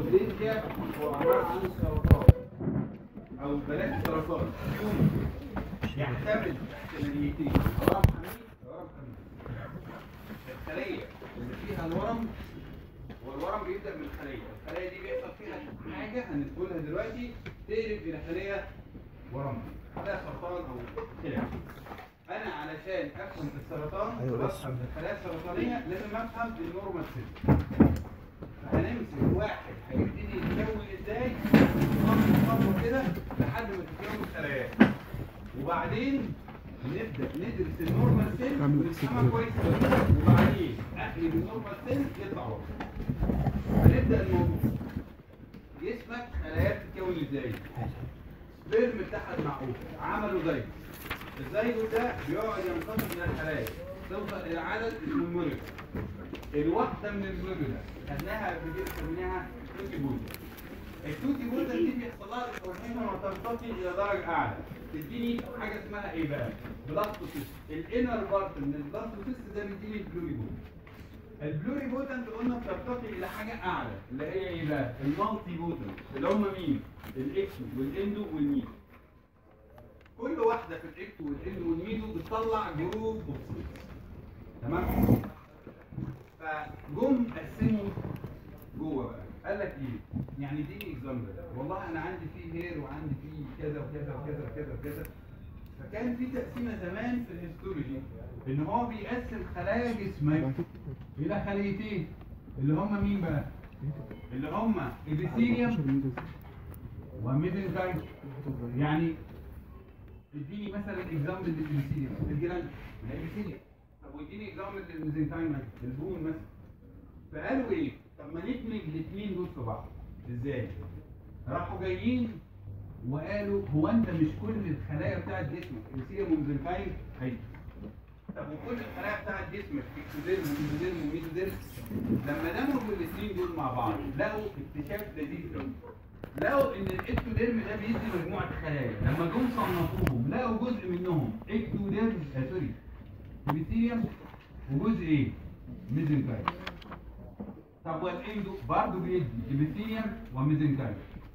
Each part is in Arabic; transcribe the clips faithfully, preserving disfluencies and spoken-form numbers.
الابيثيليا هو عباره عن سرطان او بلاش سرطان تيومر يحتمل احتماليتين، ورم حميد ورم حميد. الخليه اللي فيها الورم، والورم بيبدا من الخليه، الخليه دي بيحصل فيها حاجه هندخلها دلوقتي تقلب الى خليه ورم، خلايا سرطان او كده. انا علشان افهم السرطان وافهم الخلايا السرطانيه لازم افهم النورمال سيل. فهنمسك واحد هيبتدي يتكون ازاي خطوه خطوه كده لحد ما تتكون خلايا، وبعدين نبدا ندرس النورمال سيل ونفهمها كويس قوي، وبعدين اقلب النورمال سيل يطلع ورا. هنبدا الموضوع. جسمك خلايا بتتكون ازاي؟ سبيرم اتحد مع اوفر عملوا زيجوت. الزيجوت ده بيقعد ينقسم من الخلايا توصل الى عدد اسمه الموليكول. الواحده من الموليكول خدناها قبل كده سميناها توتي بوزا. التوتي بوزا دي بيحصل لها ريكورنيشن وترتقي الى درجه اعلى، تديني حاجه اسمها ايه بقى؟ بلاستوسيست. الانر بارت من البلاستوسيست ده بيديني البلوري بوزا. البلوري بوتنت قلنا بترتقي الى حاجه اعلى اللي هي ايه بقى؟ المالتي بوتنت اللي هم مين؟ الاكسو والاندو والميزو. كل واحده في الاكسو والاندو والميزو بتطلع جروب اوف سيلز. تمام؟ فجم قسموا جوه بقى، قال لك ايه؟ يعني دي اكزامبل، والله انا عندي فيه هير وعندي فيه كذا وكذا وكذا وكذا وكذا. فكان في تقسيمه زمان في الهيستولوجي ان هو بيقسم خلايا جسمك الى خليتين اللي هم مين بقى؟ اللي هم ابيثيليوم وميزنكايم. يعني اديني مثلا اكزامبل للابيثيليوم، الجلاند من الابيثيليوم. طب واديني اكزامبل للميزنكايم، البون مثلا. فقالوا ايه؟ طب ما ندمج الاثنين دول في بعض. ازاي؟ راحوا جايين وقالوا هو انت مش كل الخلايا بتاعت جسمك ابيثيليوم وميزنكايم هي. طب وكل الخلايا بتاعت جسمك اكتوديرم وميزوديرم وميزوديرم، لما دمجوا الاثنين دول مع بعض لقوا اكتشاف لذيذ قوي. لقوا ان الاكتوديرم ده بيدي مجموعه خلايا، لما جم صنفوهم لقوا جزء منهم اكتوديرم آه سوري ابيثيليوم وجزء ايه؟ ميزنكايم. طب والاندو برضه بيدي ابيثيليوم وميزنكايم،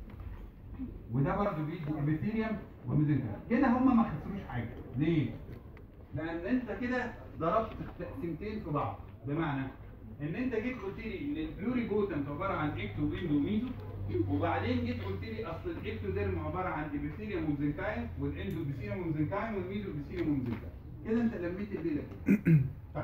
وده برضه بيدي ابيثيليوم وميزنكايم. كده هم ما خسروش حاجه. ليه؟ لان انت كده ضربت تقسيمتين في بعض، بمعنى ان انت جيت قلت لي ان البلوري بوتنت عباره عن اكتو واندو وميزو، وبعدين جيت قلت لي اصل الاكتوديرم عباره عن ابيثيليوم وميزنكايم، والاندو ابيثيليوم وميزنكايم، والميزو ابيثيليوم وميزنكايم. كده انت لميت الليله كده. طيب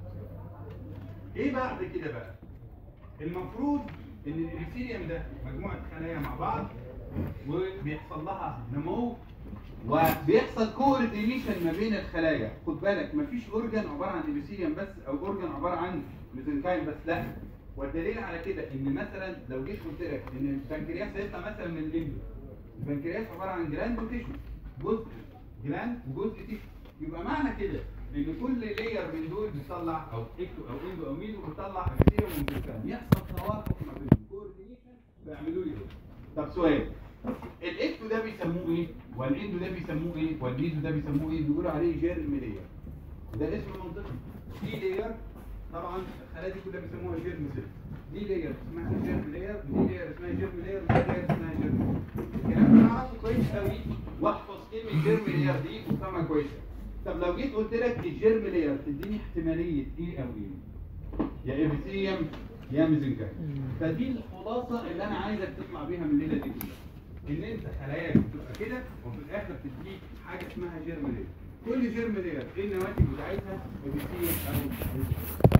ايه بعد كده بقى؟ المفروض ان الابيثيليوم ده مجموعه خلايا مع بعض وبيحصل لها نمو وبيحصل كوردينيشن ما بين الخلايا. خد بالك مفيش اورجان عباره عن ابيثيليوم بس او اورجان عباره عن ميزنكايم بس، لا. والدليل على كده ان مثلا لو جيت قلت لك ان البنكرياس هيطلع مثلا من الاندو، البنكرياس عباره عن جلاند وتيشو، جزء جلاند وجزء تيشو، يبقى معنى كده ان كل لاير من دول بيطلع او اكتو او اندو او ميزو بيطلع ابيثيليوم وميزنكايم، يحصل توافق ما بينهم كوردينيشن فيعملوا لي دول. طب سؤال، الاكتو ده بيسموه ايه؟ والاندو ده بيسموه ايه؟ والميزو ده بيسموه ايه؟ بيقولوا عليه جيرم لاير. ده اسم منطقي. دي لاير طبعا الخلايا دي كلها بيسموها جيرم سيل. دي لاير اسمها جيرم لاير، ودي لاير اسمها جيرم لاير، ودي لاير اسمها جيرم لاير. الكلام ده اعرفه كويس قوي واحفظ كلمه جيرم لاير دي وافهمها كويس. طب لو جيت قلت لك الجيرم لاير تديني احتماليه ايه او ايه؟ يا ابيثيليوم يا ميزنكايم. فدي الخلاصه اللي انا عايزك تطلع بيها من الليله دي كلها. ان انت خلاياك بتبقى كده وفي الاخر تديك حاجه اسمها جيرم لاير. كل جيرم لاير ايه النواتج بتاعتها؟ ابيثيليوم او ميزنكايم.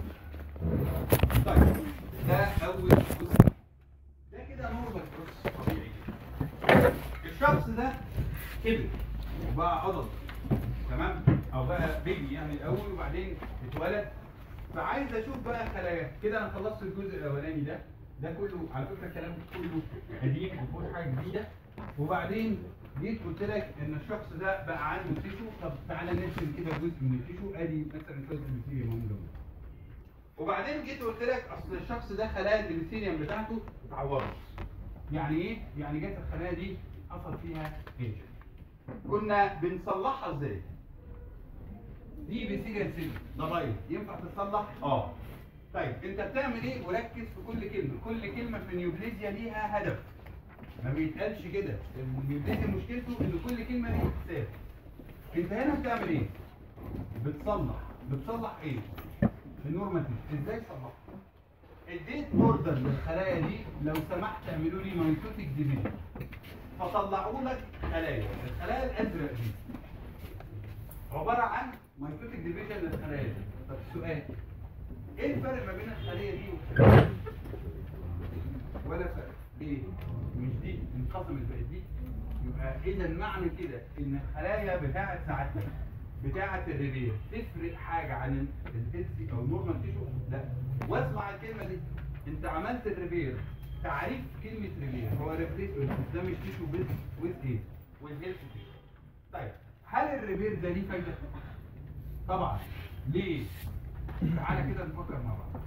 طيب ده اول جزء. ده كده نورمال بروسس طبيعي. الشخص ده كبر وبقى عضل، تمام؟ او بقى بيبي يعني الاول وبعدين اتولد. فعايز اشوف بقى خلايا كده. انا خلصت الجزء الاولاني ده، ده كله على فكره الكلام كله قديم ومفيهوش حاجه جديده. وبعدين جيت قلت لك ان الشخص ده بقى عنده تيشو. طب تعالى نرسم كده جزء من التيشو، ادي مثلا شويه الابيثيليوم موجوده. وبعدين جيت قلت لك اصل الشخص ده خلايا الابيثيليوم بتاعته اتعورت. يعني ايه؟ يعني جت الخلايا دي حصل فيها انجري. كنا بنصلحها ازاي؟ دي ابيثيليوم سيل ده بايظ، ينفع تتصلح؟ اه. طيب انت بتعمل ايه؟ وركز في كل كلمه، كل كلمه في النيوبليزيا ليها هدف. ما بيتقالش كده، النيوبليزيا مشكلته ان كل كلمه ليها حساب. انت هنا بتعمل ايه؟ بتصلح، بتصلح ايه؟ النورماتيف، ازاي تصلحها؟ اديت اوردر للخلايا دي لو سمحت اعملوا لي مايتوتيك ديفيجن، فطلعوا لك خلايا، الخلايا الازرق دي عباره عن مايتوتيك ديفيجن للخلايا دي. طب السؤال، ايه الفرق ما بين الخليه دي والخليه دي؟ ولا فرق. ليه؟ مش دي انقسمت بقت دي. يبقى اذا معنى كده ان الخلايا بتاعه ساعتها بتاعه الريبير تفرق حاجه عن الهيلثي او النورمال تيشو؟ لا. واسمع الكلمه دي، انت عملت الريبير، تعريف كلمه ريبير هو ريبليسمنت، ده مش تيشو بيز ويز ايه؟ ويز هيلثي تيشو. طيب هل الريبير ده ليه فايده؟ طبعا. ليه؟ تعالى كده نفكر مع بعض.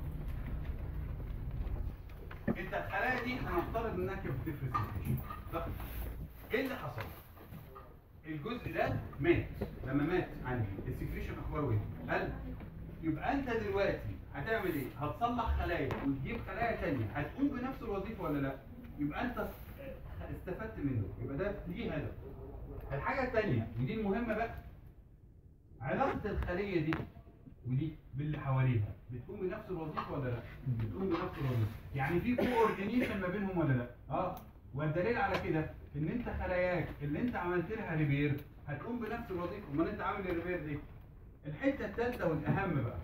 انت الخلايا دي هنفترض انها كانت بتفرز سكريشن، صح؟ ايه اللي حصل؟ الجزء ده مات، لما مات عندي السكريشن اخباره ايه؟ قل. يبقى انت دلوقتي هتعمل ايه؟ هتصلح خلايا وتجيب خلايا ثانيه هتقوم بنفس الوظيفه ولا لا؟ يبقى انت استفدت منه، يبقى ده ليه هدف. الحاجه الثانيه ودي المهمه بقى، علاقه الخليه دي ودي باللي حواليها بتقوم بنفس الوظيفه ولا لا؟ بتقوم بنفس الوظيفه، يعني في كوردينيشن ما بينهم ولا لا؟ اه. والدليل على كده ان انت خلاياك اللي انت عملت لها ريبير هتقوم بنفس الوظيفه، امال انت عامل الريبير دي. الحته الثالثه والاهم بقى،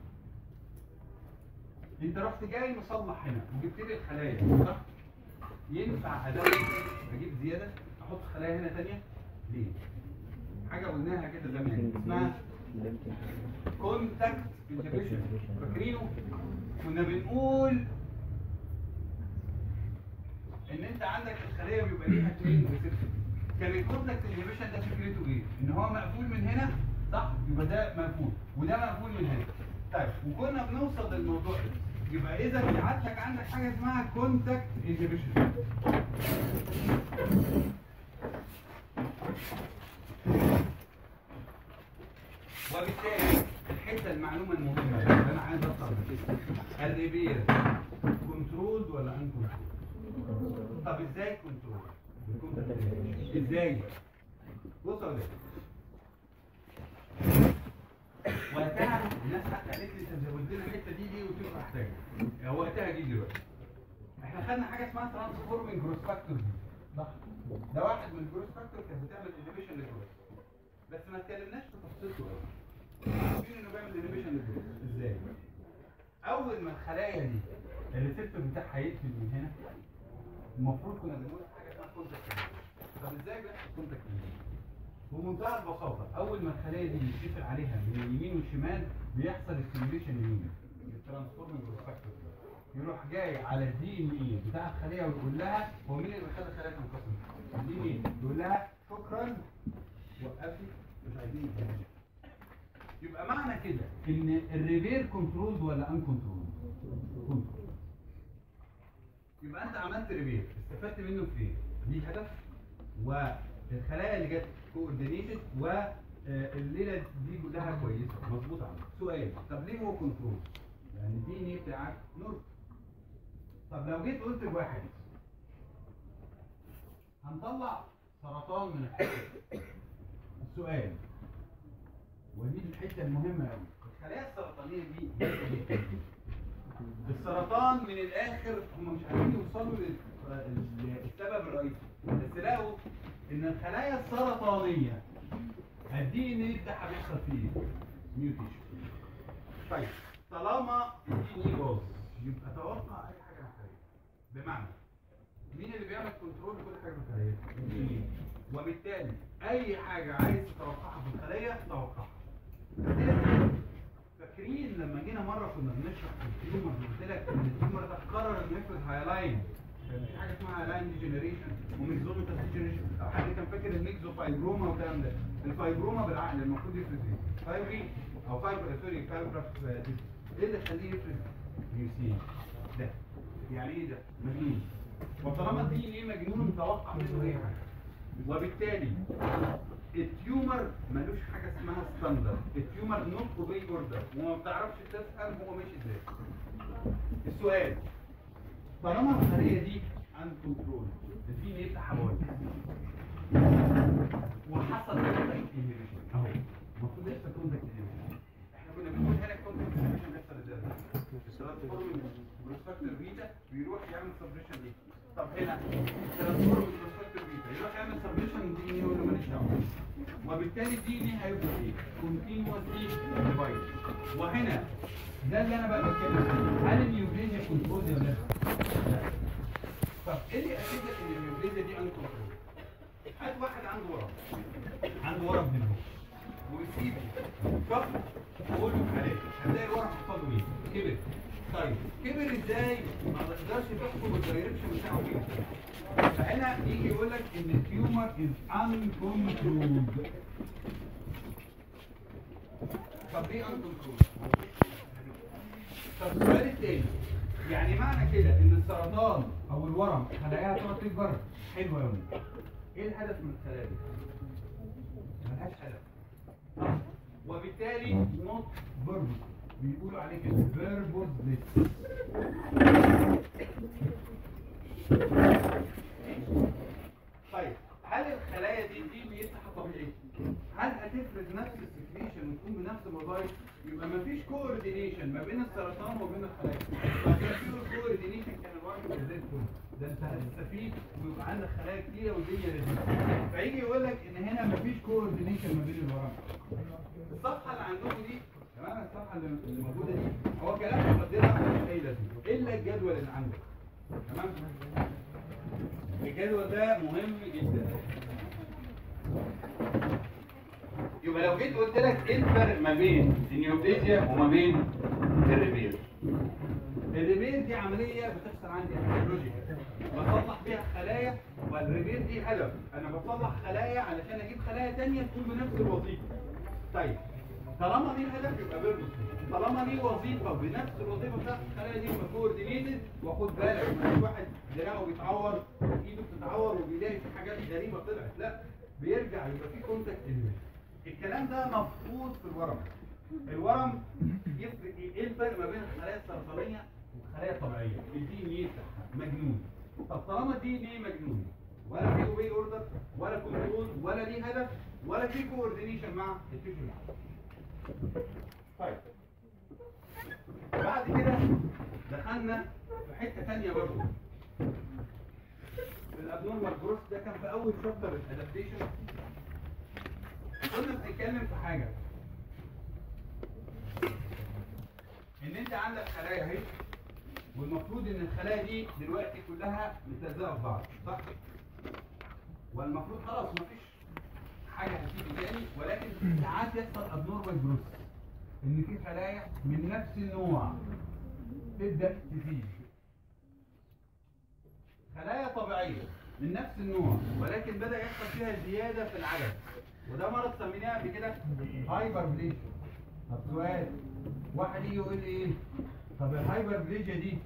انت رحت جاي مصلح هنا وجبت لي الخلايا، صح؟ ينفع ادور اجيب زياده احط خلايا هنا ثانيه؟ ليه؟ حاجه قلناها كده زمان اسمها كونتاكت انهبيشن، فاكرينه؟ كنا بنقول ان انت عندك الخليه بيبقى ليها اثنين ريسبتور. كان الكونتاكت انهبيشن ده فكرته ايه؟ ان هو مقفول من هنا، صح؟ يبقى ده مقفول وده مقفول من هنا. طيب وكنا بنوصل للموضوع ده، يبقى اذا ساعتك عندك حاجه اسمها كونتاكت انهبيشن. وبالتالي الحته المعلومه المهمه اللي انا عايز اوصل لها، الريبير كنترولد ولا ان كنترولد؟ طب ازاي كنترول؟ ازاي؟ بص يا ولاد، وقتها الناس حتى قالت لي انت زودت لنا الحته دي دي وتبقى محتاجه، وقتها دي دلوقتي. احنا خدنا حاجه اسمها ترانسفورمينج جروث فاكتور، صح؟ ده واحد من الجروث فاكتور كانت بتعمل انهبيشن للجروث، بس ما اتكلمناش في تفصيلته قوي. عارفين انه بيعمل انهبيشن للجروث ازاي؟ اول ما الخلايا دي الريسبتور بتاعها يقفل من هنا، المفروض كنا بنقول حاجه اسمها كونتاكت. طب ازاي بيحصل كونتاكت؟ بمنتهى البساطه، اول ما الخلايا دي بيتقفل عليها من اليمين والشمال بيحصل ستيميوليشن يمين، الترانسفورمينج جروث فاكتور يروح جاي على الدي ان اي بتاع الخليه ويقول لها، هو مين اللي بيخلي الخلايا تنقسم؟ الدي ان اي يقول لها شكرا وقفي مش عايزين نتكلم. يبقى معنى كده ان الريبير كنترولد ولا ان كنترولد؟ كنترول. يبقى انت عملت ريبير، استفدت منه في ايه؟ دي هدف، والخلايا اللي جت كوردينيتد، والليله دي كلها كويسه مظبوطه عندك. سؤال، طب ليه هو كنترول؟ يعني الدي ان ايه بتاعك نور. طب لو جيت قلت لواحد هنطلع سرطان من الحته، السؤال ودي الحته المهمه قوي، الخلايا السرطانيه دي السرطان من الاخر هم مش عارفين يوصلوا للسبب الرئيسي، بس لقوا ان الخلايا السرطانيه الدي ان ايه بتاعها بيحصل فيه ايه؟ ميوتيشن. طيب طالما الدي ان ايه باظ يبقى توقع اي حاجه من الخلايا. بمعنى مين اللي بيعمل كنترول لكل حاجه في الخلايا؟ وبالتالي اي حاجه عايز تتوقعها في الخلايا توقعها. فاكرين لما جينا مره كنا بنشرح في التيومر قلت لك ان التيومر ده قرر انه يفرز هايلاين، كان في حاجه اسمها هايلاين ديجنريشن وميكزوميتال ديجنريشن، او حد كان فاكر الميكزوفايبروما والكلام ده. الفايبروما بالعقل المفروض يفرز ايه؟ فايبري او فايبر سوري فايبراف. ايه اللي يخليه يفرز؟ ميوسين. ده يعني ايه ده؟ مجنون. وطالما الدي ان ايه مجنون متوقع منه اي حاجه. وبالتالي التيومر ملوش حاجه اسمها ستاندرد، التيومر نوت اوبي اوردر، وما بتعرفش تفهم هو ماشي ازاي. السؤال طالما الخليه دي عند كنترول الدي ان ايه بتاعها بايظ وحصل كونتاكت انهبيشن اهو المفروض يحصل كونتاكت انهبيشن. احنا كنا بنقول هنا كونتاكت انهبيشن بيحصل ازاي؟ الترانسفورم بروسفاكتور بيتا بيروح يعمل سبريشن ليه. طب هنا الترانسفورم بروسفاكتور بيتا يروح يعمل سبريشن دي ان ايه ولا ماليش دعوه، وبالتالي الدي ان ايه هيبقى ايه؟ كونتينوسلي ديفايد. وهنا ده اللي انا بقى بتكلم فيه، هل النيوبليزيا كنترول ولا لا؟ طب ايه اللي اكيد لك ان النيوبليزيا دي ان كنترول؟ هات واحد عنده ورم عنده ورم هنا اهو ويسيبه شهر وقول له حالات هتلاقي الورم حصل له ايه؟ كبر. طيب كبر ازاي؟ ما تقدرش تحكم الدايركشن بتاعه فين. فهنا يجي يقول لك ان التيومر از ان كنترولد. طب ايه ان كنترولد؟ طب السؤال التاني، يعني معنى كده ان السرطان او الورم خلاياها تقعد تكبر حلوه قوي. ايه الهدف من الخلايا دي؟ ملهاش هدف. وبالتالي نوت فيربوس بيقولوا عليه كده فيربوس ليس. طيب هل الخلايا دي دي بيفتح طبيعي؟ هل هتفرز نفس السكريشن وتكون بنفس الوظائف؟ يبقى مفيش كوردينيشن ما بين السرطان وبين الخلايا. طب لو في كوردينيشن كان الورم يبقى زي الفل، ده انت هتستفيد ويبقى عندك خلايا كتيره والدنيا لذيذه. فيجي يقول لك ان هنا مفيش كوردينيشن ما بين الورم. الصفحه اللي عندكم دي تمام، الصفحه اللي موجوده دي هو كلام مقدمه مش اي لازمه الا الجدول اللي عندك. تمام؟ الجدول ده مهم جدا. يبقى لو جيت قلت لك ايه الفرق ما بين النيوبليزيا وما بين الريبير؟ الريبير دي عمليه بتحصل عندي بيولوجيكال بصلح بيها خلايا، والريبير دي هدف انا بصلح خلايا علشان اجيب خلايا ثانيه تكون بنفس الوظيفه. طيب طالما ليه هدف يبقى بيربط، طالما ليه وظيفه بنفس الوظيفه بتاعت الخلايا دي يبقى كوردينيتد. واخد بالك مش واحد دراعه بيتعور ايده بتتعور وبيلاقي في حاجات غريبه طلعت، لا بيرجع يبقى في كونتاكت انهبيشن. الكلام ده مفقود في الورم. الورم يفرق ايه؟ ايه الفرق ما بين الخلايا السرطانيه والخلايا الطبيعيه؟ الدي ان ايه بتاعها مجنون. طب طالما الدي ان ايه مجنون ولا في اوبي اوردر ولا كنترول ولا ليه هدف ولا في كوردينيشن مع التيشو. طيب بعد كده دخلنا في حته ثانيه برضه في الابنورمال جروث. ده كان في اول شابتر الادابتيشن. كنا بنتكلم في حاجه ان انت عندك خلايا اهي، والمفروض ان الخلايا دي دلوقتي كلها متلزقه في بعض صح؟ والمفروض خلاص مفيش حاجه هتيجي تاني، ولكن ساعات يحصل ابنورمال جروث ان في خلايا من نفس النوع تبدا تزيد. خلايا طبيعيه من نفس النوع ولكن بدا يحصل فيها زياده في العدد، وده مرض سميناه قبل كده هايبربليجيا. طب سؤال، واحد يجي يقول لي ايه؟ طب الهايبربليجيا دي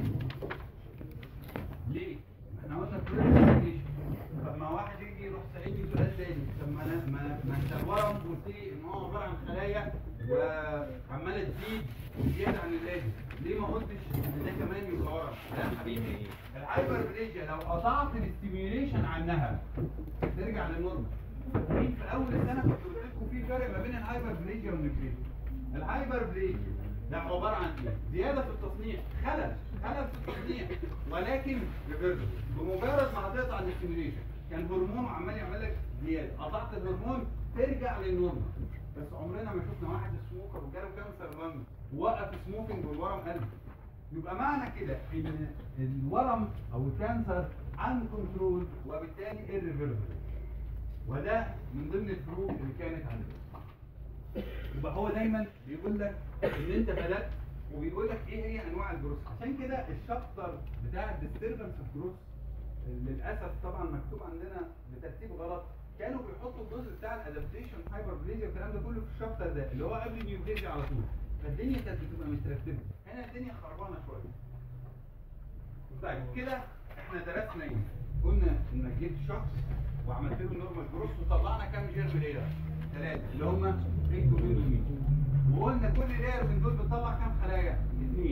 ليه؟ احنا قلنا بليجيا. طب ما واحد يجي يروح سألني سؤال تاني، طب ما انا ما ما انت الورم قلت لي ان هو عباره عن خلايا وعماله تزيد زياده عن اللازم، ليه ما قلتش ان ده كمان يبقى ورم؟ لا يا حبيبي، الهايبربليجيا لو قطعت الاستيميوليشن عنها ترجع للنورمال. في اول السنه كنت قلت لكم في فرق ما بين الهايبربليجيا والنيوكليزيا. الهايبربليجيا ده عباره عن ايه؟ زياده في التصنيع، خلل خلل في التصنيع، ولكن ريفيرسبل. بمجرد ما هتقطع الاستيميوليشن كان هرمون عمال يعمل لك زياده، قطعت الهرمون ترجع للنورمال. بس عمرنا ما شفنا واحد سموكر وجاله كانسر لنج ووقف سموكينج والورم قل. يبقى معنى كده ان الورم او الكانسر ان كنترول وبالتالي irreversible، وده من ضمن الفروق اللي كانت عندنا. يبقى هو دايما بيقول لك ان انت بدات وبيقول لك ايه هي انواع الجروث. عشان كده الشابتر بتاع الديستربنس اوف جروث للاسف طبعا مكتوب عندنا بترتيب غلط. كانوا بيحطوا الجزء بتاع الادابتيشن هايبربليجيا والكلام ده كله في الشابتر ده اللي هو قبل النيوبليجيا على طول، فالدنيا كانت بتبقى مترتبه. هنا الدنيا خربانه شويه. طيب كده احنا درسنا ايه؟ قلنا انك جبت شخص وعملت له نورمال جروث وطلعنا كام جيرم لاير؟ ثلاثه اللي هم ايه ومين ومين. وقلنا كل لاير من دول بتطلع كام خلايا؟ اثنين.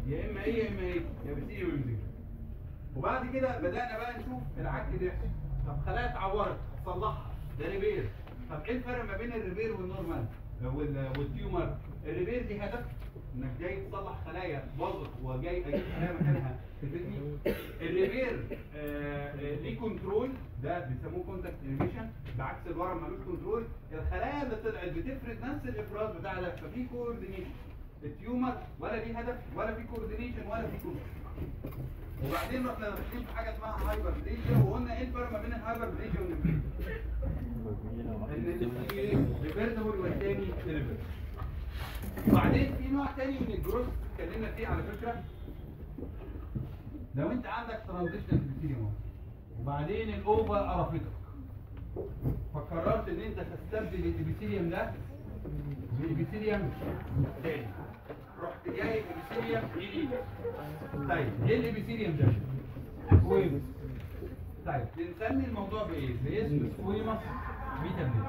يا اما ايه يا اما ايه يا بتيجي ويمسك. وبعد كده بدانا بقى نشوف العك ده يحصل. طب خلايا اتعورت تصلحها ده ريبير. طب ايه الفرق ما بين الريبير والنورمال والتيومر؟ الريبير دي هدف انك جاي تصلح خلايا باظت وجاي اجيب خلايا مكانها تفيدني. الريبير آه آه ليه كنترول، ده بيسموه كونتاكت انيبيشن، بعكس الورم ملوش كنترول. الخلايا اللي طلعت بتفرد نفس الافراز بتاع ده، ففي كوردينيشن. التيومر ولا ليه هدف ولا في كوردينيشن ولا في كنترول. وبعدين رحنا داخلين في حاجه اسمها هايبر بليجيا، وقلنا ايه الفرق ما بين الهايبر بليجيا والنيوبليجيا؟ ان في ريفيرسبل والتاني ريفيرس. وبعدين في نوع تاني من الجروث اتكلمنا فيه على فكره. لو انت عندك ترانزيشنال ابيثيليوم وبعدين الاوفا قرفتك، فقررت ان انت تستبدل الابيثيليوم ده بالابيثيليوم تاني، رحت جاي ابيثيليوم جديد. طيب ايه الابيثيليوم ده؟ سكويمس. طيب بنسمي الموضوع بايه؟ باسم سكويمس ميتابليزم.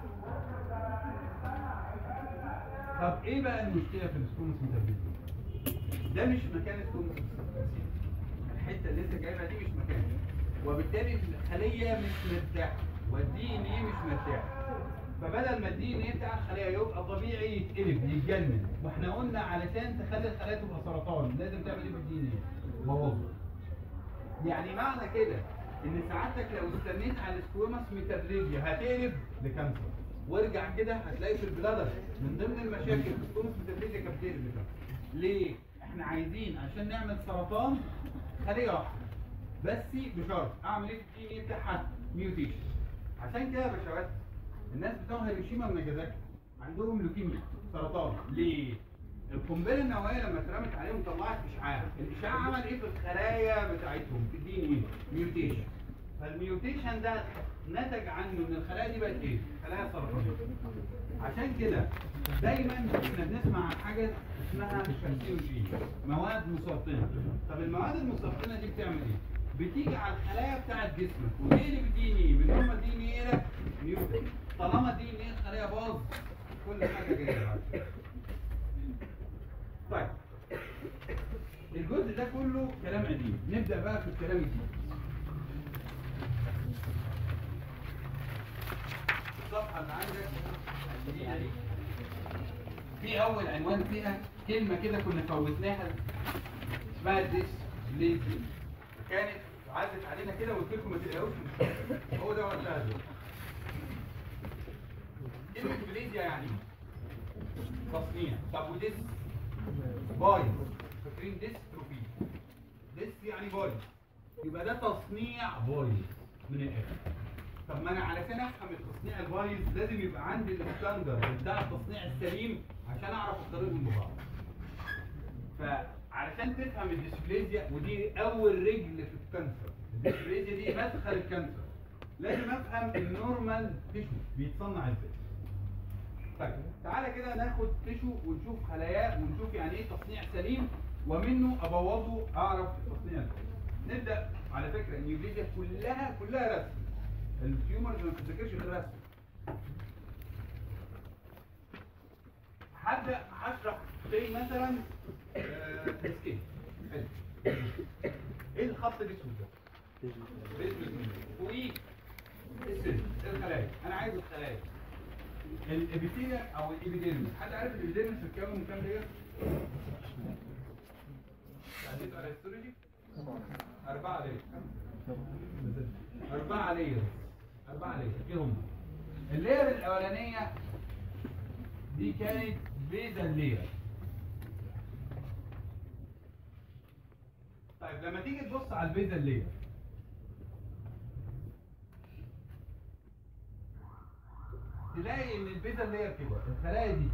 طب ايه بقى المشكله في السكويمس ميتابليزم؟ ده مش مكان السكويمس. الحته اللي انت جايبها دي مش مكانها، وبالتالي الخليه مش مرتاحه والدي ان ايه مش مرتاح. فبدل ما الدي ان ايه بتاع الخليه يبقى طبيعي يتقلب يتجنن، واحنا قلنا علشان تخلي الخلايا تبقى سرطان لازم تعمل ايه بالدي ان ايه؟ بوظه. يعني معنى كده ان سعادتك لو استنيت على السكويمس ميتابليزيا هتقلب لكانسر. وارجع كده هتلاقي في البلادر من ضمن المشاكل في السكويمس ميتابليزيا كانت بتقلب لكانسر. ليه؟ احنا عايزين عشان نعمل سرطان خليه واحده بس بشرط اعمل ايه في الدي ان ايه بتاعها؟ ميوتيشن. عشان كده يا باشوات الناس بتوع هيروشيما وناجازاكي عندهم لوكيميا سرطان. ليه؟ القنبله النوويه لما اترمت عليهم طلعت اشعاع، الاشعاع عمل ايه في الخلايا بتاعتهم في الدي ان ايه؟ ميوتيشن. فالميوتيشن ده نتج عنه ان الخلايا دي بقت ايه؟ خلايا سرطانيه. عشان كده دايما احنا بنسمع عن حاجه اسمها كارسينوجين، مواد مسرطنه. طب المواد المسرطنه دي بتعمل ايه؟ بتيجي على الخلايا بتاعت جسمك وتقلب الدي ان ايه من نورمال دي ان ايه الى ميوتن. طالما الدي ان ايه الخلايا باظ كل حاجه جايه بعد. طيب الجزء ده كله كلام قديم، نبدا بقى في الكلام الجديد. الصفحه اللي عندك الجديده دي في اول عنوان فيها كلمه كده كنا فوتناها اسمها ديسبليزيا. كانت عدت علينا كده وقلت لكم ما تقلقوش هو ده وقتها ده. كلمه ديسبليزيا يعني تصنيع. طب وديس بايظ، فاكرين ديستروفي؟ ديس يعني بايظ، يبقى ده تصنيع بايظ من الاخر. طب ما انا علشان افهم التصنيع البايظ لازم يبقى عندي الستاندرد بتاع التصنيع السليم عشان اعرف اقارنهم ببعض. فعلشان تفهم الديسبليزيا، ودي اول رجل في الكانسر، الديسبليزيا دي مدخل الكانسر، لازم افهم النورمال تيشو بيتصنع ازاي. طيب تعالى كده ناخد تيشو ونشوف خلاياه ونشوف يعني ايه تصنيع سليم ومنه ابوظه اعرف التصنيع ازاي. نبدا على فكره النيوبليزيا كلها كلها رسم. التيومرز ما بتذاكرش غير رسم. هبدا هشرح زي مثلا السكين. ايه الخط الاسود ده؟ فوقيه السن الخلايا. انا عايز الخلايا الابيثيليا او الابيديرمس. حد عارف الابيديرمس بتتكون من كام لير؟ عديتوا على الهيستولوجي؟ أربعة لير. أربعة لير. أربعة لير. إيه هم؟ اللير الأولانية دي كانت بيزل لير. طيب لما تيجي تبص على البيزل لير تلاقي ان البيزل لير كده الخلايا دي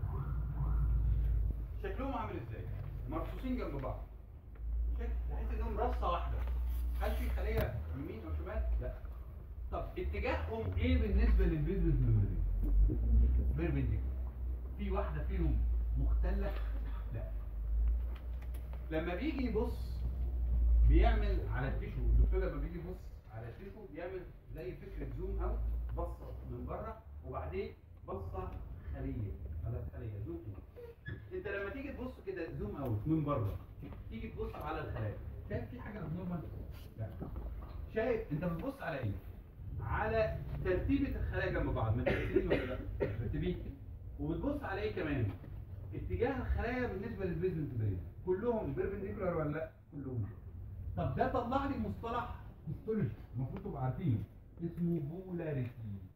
شكلهم عامل ازاي؟ مرصوصين جنب بعض. شكل تحس انهم رصه واحده. هل في خليه يمين او شمال؟ لا. طب اتجاههم ايه بالنسبه للبيزل ميموري؟ بيربنديكولار. في واحده فيهم مختله؟ لا. لما بيجي يبص بيعمل على التيشو، الدكتور لما بيجي يبص على التيشو بيعمل زي فكره زوم اوت، بصه من بره وبعدين بصه خليه على الخليه زوم. انت لما تيجي تبص كده زوم اوت من بره، تيجي تبص على الخلايا، شايف في حاجه ابنورمال؟ لا. شايف انت بتبص على ايه؟ على ترتيبه الخلايا جنب بعض، مترتبين ولا لا؟ مترتبين. وبتبص على ايه كمان؟ اتجاه الخلايا بالنسبه للبيزمنت برين، كلهم بيربنديكولار ولا لا؟ كلهم. طب ده طلع لي مصطلح هيستولوجي المفروض تبقوا عارفينه اسمه بولاريتي.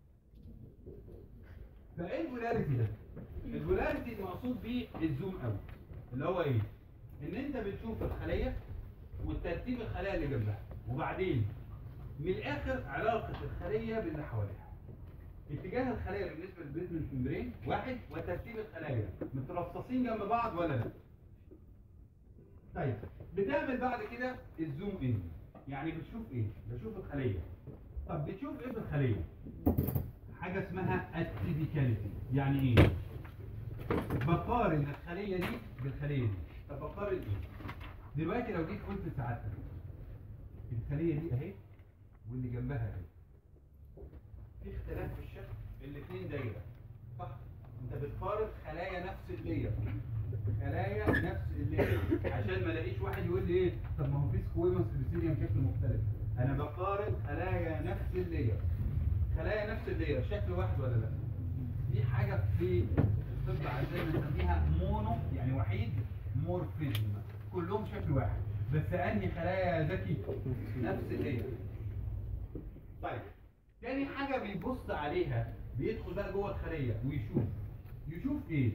فايه البولاريتي ده؟ البولاريتي المقصود بيه الزوم اوت، اللي هو ايه؟ ان انت بتشوف الخليه والترتيب الخلايا اللي جنبها، وبعدين من الاخر علاقه الخليه باللي حواليها. اتجاه الخلايا بالنسبه للبيزمنت ممبرين واحد، وترتيب الخلايا مترصصين جنب بعض ولا لا؟ طيب بتعمل بعد كده الزوم ان، يعني بتشوف ايه؟ بشوف الخليه. طب بتشوف ايه في الخليه؟ حاجه اسمها اتيبيكاليتي. يعني ايه؟ بقارن الخليه دي بالخليه دي. طب بقارن ايه؟ دلوقتي لو جيت قلت لسعادتك الخليه دي اهي واللي جنبها اهي، في اختلاف في الشكل، الاثنين دايره، صح؟ انت بتقارن خلايا نفس اللير، خلايا نفس اللير، عشان ما الاقيش واحد يقول لي ايه؟ طب ما هو في سكويموس ابيثيليوم شكل مختلف. انا بقارن خلايا نفس اللير، خلايا نفس اللير، شكل واحد ولا لا؟ دي حاجه في الطب عندنا بنسميها مونو، يعني وحيد، مورفيزم، كلهم شكل واحد، بس انهي خلايا ذكي؟ نفس اللير. طيب تاني حاجه بيبص عليها، بيدخل بقى جوه الخليه ويشوف، يشوف ايه؟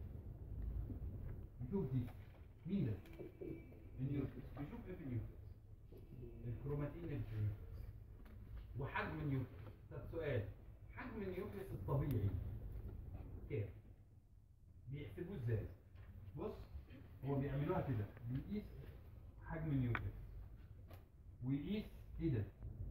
يشوف دي مين ده؟ النيوكليس. بيشوف ايه في النيوكليس؟ الكروماتين اللي في النيوكليس وحجم النيوكليس. طب سؤال، حجم النيوكليس الطبيعي كام؟ بيحسبوه ازاي؟ بص، هو بيعملوها كده، بيقيس حجم النيوكليس ويقيس ايه ده؟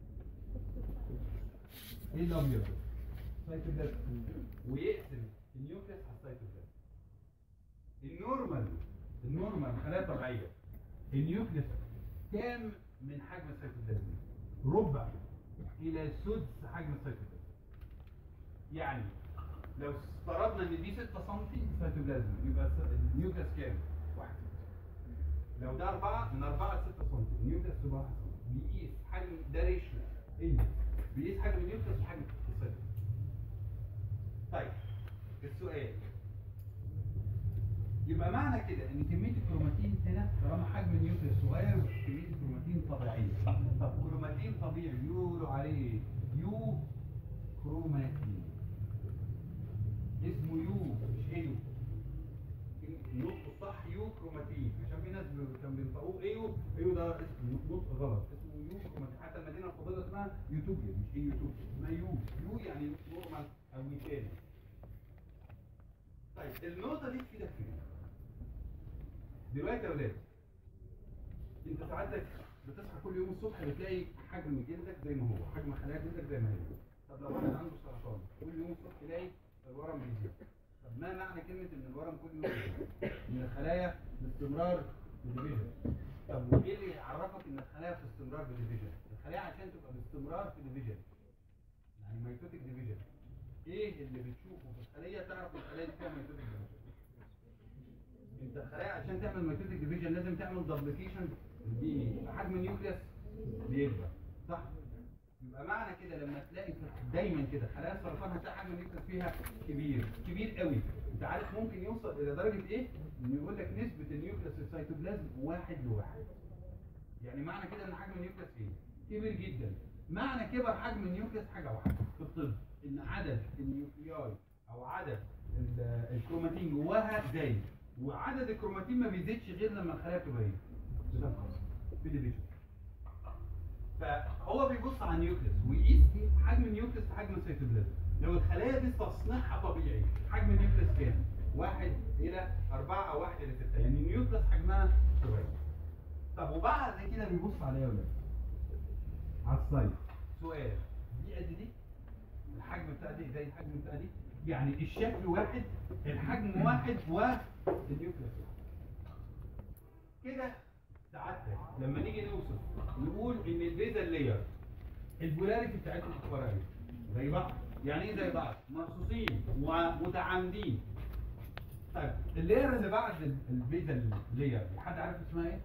ايه الابيض ده؟ سايتوبلازم، ويقسم النيوكليس على السايتوبلازم. النورمال النورمال خلايا طبيعيه النيوكليس كام من حجم السيتوبلازم؟ ربع الى سدس حجم السيتوبلازم. يعني لو افترضنا ان دي ستة سم سيتوبلازم، يبقى النيوكليس كام؟ واحد. لو ده أربعة، من أربعة ل ستة سم النيوكليس تبقى واحد سم. بيقيس حجم، ده ريشيو اندكس، بيقيس حجم النيوكليس وحجم السيتوبلازم. طيب السؤال، يبقى معنى كده ان كميه الكروماتين هنا طالما حجم النيوكليس صغير كميه الكروماتين طبيعيه. طب كروماتين طبيعي بيقولوا عليه يو كروماتين، اسمه يو مش ايو. النطق الصح يو كروماتين، عشان في ناس كانوا بينطقوه ايو، ايو ده اسم نطق غلط، اسمه يو كروماتين. حتى المدينه الفاضله اسمها يوتوبيا، مش اي يوتوبيا، اسمها يو. يو يعني نورمال او مثالي. طيب النقطه دي تفيدك في ايه؟ دلوقتي يا ولاد، انت ساعتك بتصحى كل يوم الصبح بتلاقي حجم جلدك زي ما هو، حجم خلايا جلدك زي ما هي. طب لو واحد عنده سرطان كل يوم الصبح تلاقي الورم بيزيد. طب ما معنى كلمه ان الورم كل يوم بيزيد؟ ان الخلايا باستمرار بديفيجن. طب وايه اللي يعرفك ان الخلايا في استمرار بديفيجن؟ الخلايا عشان تبقى باستمرار في ديفيجن، يعني ميتوتيك ديفيجن، ايه اللي بتشوفه في الخليه تعرف ان الخلايا دي فيها ميتوتيك ديفيجن؟ انت الخلايا عشان تعمل ميتوتيك ديفيجن لازم تعمل دبليكيشن الدي ان اي، حجم النيوكليس بيكبر، صح؟ يبقى معنى كده لما تلاقي دايما كده خلايا السرطان هتلاقي حجم النيوكليس فيها كبير كبير قوي. انت عارف ممكن يوصل الى درجه ايه؟ انه يقول لك نسبه النيوكليس في السيتوبلازم واحد لواحد. يعني معنى كده ان حجم النيوكليس ايه؟ كبير جدا. معنى كبر حجم النيوكليس حاجه واحده في الطب، ان عدد النيوكلياي او عدد الكروماتين جواها زايد، وعدد الكروماتين ما بيزيدش غير لما الخلايا تبقى ايه؟ بتنقص في ديفيجن. فهو بيبص على النيوكليس ويقيس حجم النيوكليس في حجم السيتوبلازم. لو الخلايا دي تصنيعها طبيعي حجم النيوكليس كام؟ واحد الى أربعة او واحد الى ستة، يعني النيوكليس حجمها صغير. طب وبعد كده بيبص على ايه يا ولاد؟ على السايز. سؤال، دي قد دي؟ الحجم بتاع دي زي الحجم بتاع دي؟ يعني الشكل واحد، الحجم واحد، والنيوكليس كده. ساعتها لما نيجي نوصف نقول ان البيزل لاير البولاريتي بتاعتهم اخبارها زي بعض. يعني ايه زي بعض؟ مرصوصين ومتعامدين. طيب اللاير اللي بعد البيزل لاير دي حد عارف اسمها ايه؟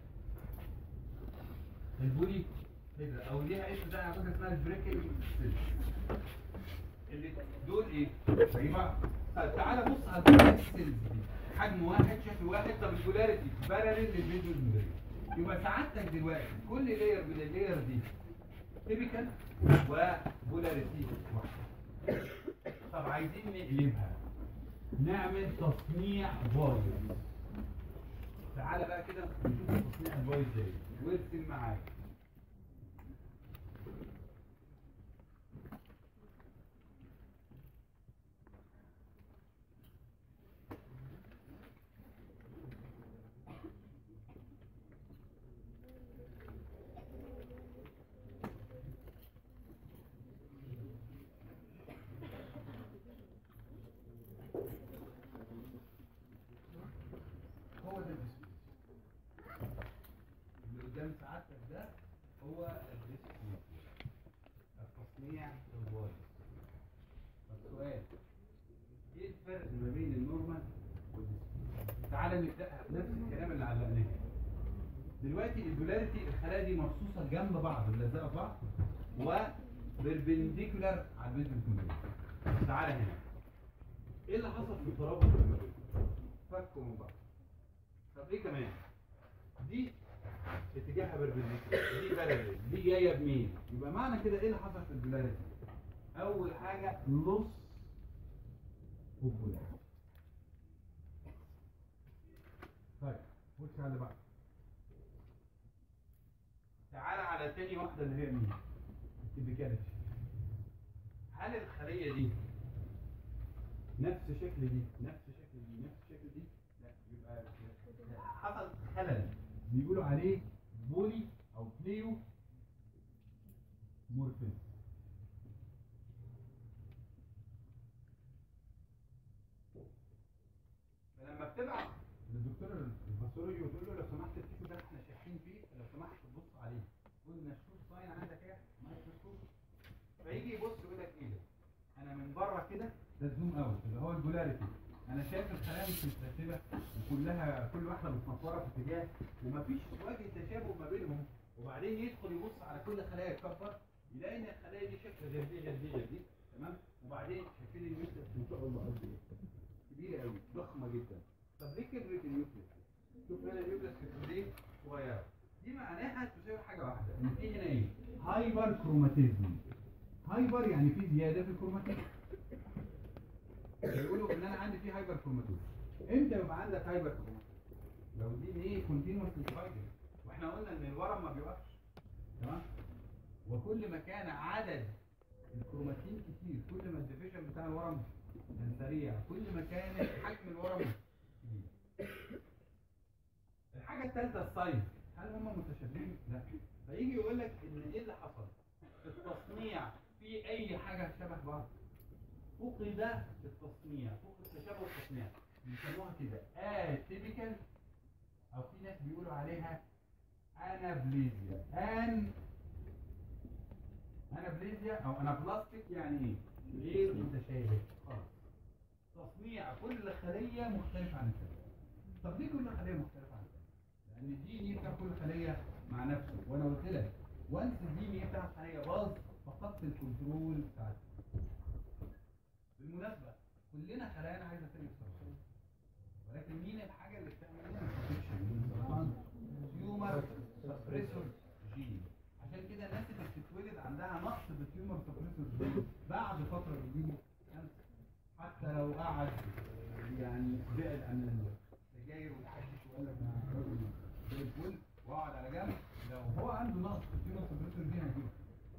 البولي بيزل او ليها اسم ده على فكره اسمها البريكل سيل. اللي دول ايه؟ يبقى طيب تعالى بص على البولي سيلز دي حجم واحد شكل واحد. طب البولاريتي باراليل للفيجوال ميموري. يبقى سعادتك دلوقتي كل لاير من اللاير دي تيبيكال وبولاريتي واحده. طب عايزين نقلبها نعمل تصنيع بايظ. تعالى بقى كده نشوف تصنيع البايظ ازاي وارسم معاك. هو ده اللي قدام سعادتك ده هو الديسبليس التصنيع البايظ. السؤال ايه الفرق ما بين النورمال والديسبليس؟ تعالى نبداها بنفس الكلام اللي علقناه. دلوقتي البولاريتي الخلايا دي مرصوصه جنب بعض ملزقه في بعض وبربنديكولار على الفيجوال ميموري. تعالى هنا ايه اللي حصل في الترابط ما بينهم؟ فكوا من بعض. طب ايه كمان؟ دي اتجاهها بربنديكولار، دي باراليل، دي جايه بمين؟ يبقى معنى كده ايه اللي حصل في البولاريتي؟ اول حاجه لص البولاريتي. طيب خش على اللي بعده. تعالى على تاني واحده اللي هي مين؟ التيبيكاليتي. هل الخليه دي نفس شكل دي نفس شكل دي نفس شكل دي؟ لا، يبقى حصل خلل بيقولوا عليه بولي او بليو مورفيزم. فلما بتبعت للدكتور الباثولوجي وتقول له لو سمحت التيشو ده احنا شاكين فيه لو سمحت تبص عليه، قلنا شوف ساين عندك ايه؟ مايكروسكوب. فيجي يبص يقول لك ايه ده؟ انا من بره كده ده زوم اوت اللي هو البولاريتي. انا شايف الخلايا مش مترتبه وكلها كل واحده متنطره في اتجاه ومفيش وجه تشابه ما بينهم. وبعدين يدخل يبص على كل خلايا يكبر يلاقي ان الخلايا دي شكل غير دي غير دي غير دي، تمام؟ وبعدين شايفين النيوكليس ما شاء الله قد ايه؟ كبيره قوي ضخمه جدا. طب ليه كبرت النيوكليس؟ شوف هنا النيوكليس كانت ايه؟ صغيره. دي معناها تساوي حاجه واحده ان في هنا ايه؟ هايبر كروماتيزم. هايبر يعني في زياده في الكروماتيزم. بيقولوا ان انا عندي فيه هايبر كروماتيزم. امتى يبقى عندك هايبر كروماتيزم؟ لو دي ايه كونتينوس ديفايدد، واحنا قلنا ان الورم ما بيوقفش، تمام؟ وكل ما كان عدد الكروماتين كتير كل ما الديفيجن بتاع الورم كان سريع، كل ما كان حجم الورم كبير. الحاجه الثالثه السايز. هل هم متشابهين؟ لا. فيجي يقول لك ان ايه اللي حصل؟ التصنيع في اي حاجه شبه بعض. فقد التصنيع، فقد تشابه التصنيع. بيسموها كده اتيبيكال او في ناس بيقولوا عليها انابليزيا. ان انابليزيا او انابلاستيك يعني ايه؟ غير متشابه خالص. تصنيع كل خليه مختلفه عن الثانيه. طب ليه كل خليه مختلفه عن الثانيه؟ لان دي نيه بتاع كل خليه مع نفسه، وانا قلت لك وانس دي نيه بتاع الخليه باظ فقدت الكنترول بتاعتها. بالمناسبه كلنا خلايانا عايزه تنقل سرطان، ولكن مين الحاجه اللي بتعمل لنا السرطان؟ تيومر سبريسور جين. عشان كده الناس اللي بتتولد عندها نقص في التيومر سبريسور جين بعد فتره بيجيبوا كانسر، حتى لو قعد يعني بعد عن السجاير والحشيش وقال لك انا راجل زي الفل وقعد على جنب، لو هو عنده نقص في التيومر سبريسور جين هيجيله.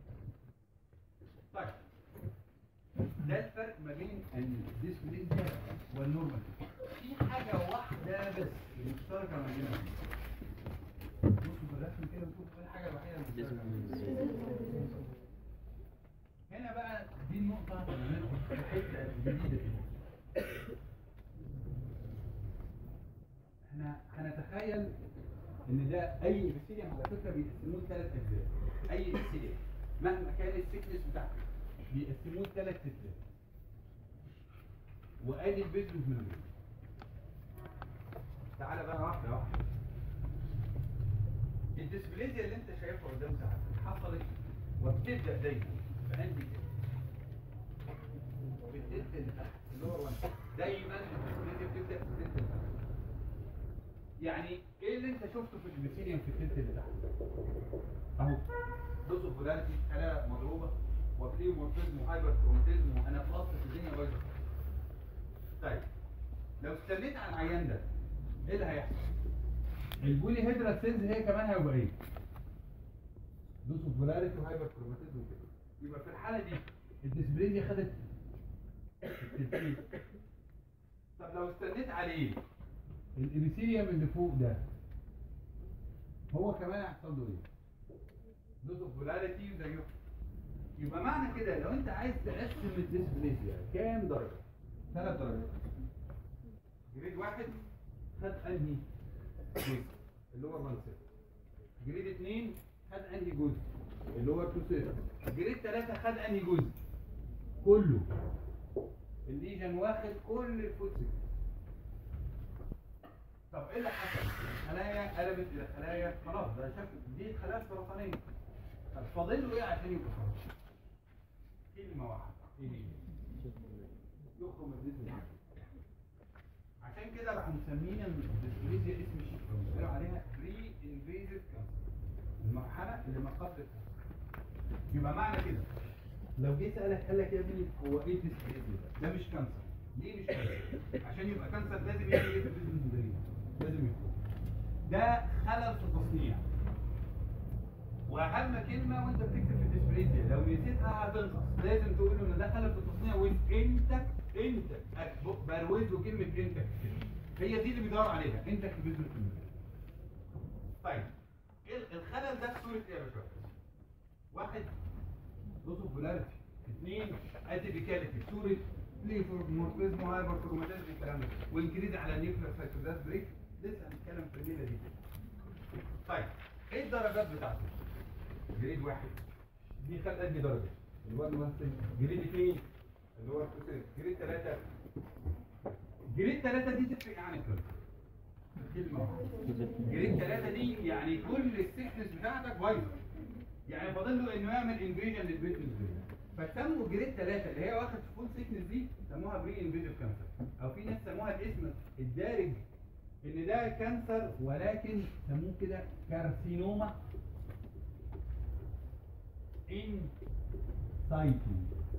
طيب ده الفرق ما بين الديسبليزيا والنورمال. في حاجه واحده بس مشتركه ما بينهم. بصوا في الرسم كده وشوفوا ايه الحاجه الوحيده المشتركه. هنا بقى دي النقطه اللي ندخل في الحته الجديده دي. احنا هنتخيل ان ده اي ابيثيليوم على فكره بيقسموه لثلاث اجزاء. اي ابيثيليوم مهما كان الثيكنس بتاعته بيقسموه لثلاث اجزاء. وادي البيزمنت ممبرين. تعالى بقى واحده واحده. الديسبليزيا اللي انت شايفها قدام ساعتك حصلت وبتبدا دايما فعندي كده بالتلت اللي تحت اللي هو وان. دايما الديسبليزيا بتبدا في التلت اللي تحت. يعني ايه اللي انت شفته في الابيثيليوم في التلت اللي تحت؟ اهو دوس بولاريتي خلايا مضروبه وبليومورفيزم وهايبر كروماتيزم وانابلاستيك الدنيا بايظه. طيب لو استنيت على العيان ده ايه اللي هيحصل؟ البولي هيدرال سيلز هي كمان هيبقى ايه؟ دوس بولاريتي وهايبر كروماتيزم وكده. يبقى في الحاله دي الديسبليزيا خدت التلتين. طب لو استنيت عليه الابيثيليوم اللي فوق ده هو كمان هيحصل له ايه؟ دوس بولاريتي زيه. يبقى معنى كده لو انت عايز تقسم الديسبليزيا كام درجه؟ ثلاث درجات. جريد واحد خد انهي جزء اللي هو المنسف. جريد اثنين خد انهي جزء اللي هو التوسير. جريد ثلاثة خد انهي جزء كله. الليجن واخد كل الفوتسك. طب ايه اللي حصل؟ خلايا قلبت الى خلايا خلاص ده شكل دي خلايا سرطانيه. طب فاضل له ايه عشان يبقى خلاص؟ كلمه واحده ايه هي؟ يخرم الجسم. عشان كده راح مسمينا الديسبليزيا اسم الشفره بيقولوا عليها بري انفيزيف كانسر. المرحله اللي ما قبل الكانسر. يبقى معنى كده لو جيت سالك قال لك يا ابني هو ايه الديسبليزيا ده؟ ده مش كانسر. ليه مش كانسر؟ عشان يبقى كانسر لازم يعمل ايه في الجسم المدري؟ لازم يكون ده خلل في التصنيع. واهم كلمه وانت بتكتب في الديسبليزيا لو نسيتها هتنقص لازم تقول له ان ده خلل في التصنيع وانت انت بروز له كلمه انت هي دي اللي بيدور عليها انت كبير الكلمه. طيب الخلل ده في صوره ايه يا باشا؟ واحد لوس اوف بولاريتي. اثنين اتيبيكاليتي في صوره بليفورمورفيزم وهايبر كروماتيزم الكلام ده وانكريز على النيوكلير سايتوبلازم بريك. لسه هنتكلم في الليله دي. طيب ايه الدرجات بتاعته؟ جريد واحد دي خد قد درجه اللي هو الممثل. جريد اثنين اللي هو الكوسير. جريد ثلاثة جريد ثلاثة دي تفرق عن الكل كلمه واحده. جريد ثلاثة دي يعني كل السيكنس بتاعتك بايظه. يعني فاضل له انه يعمل انفيجن للبيتنس دي. فسموا جريد ثلاثة اللي هي واخد فول سيكنس دي سموها بري انفيجن كانسر. او في ناس سموها الاسم الدارج ان ده كانسر ولكن سموه كده كارسينوما ان سايتو.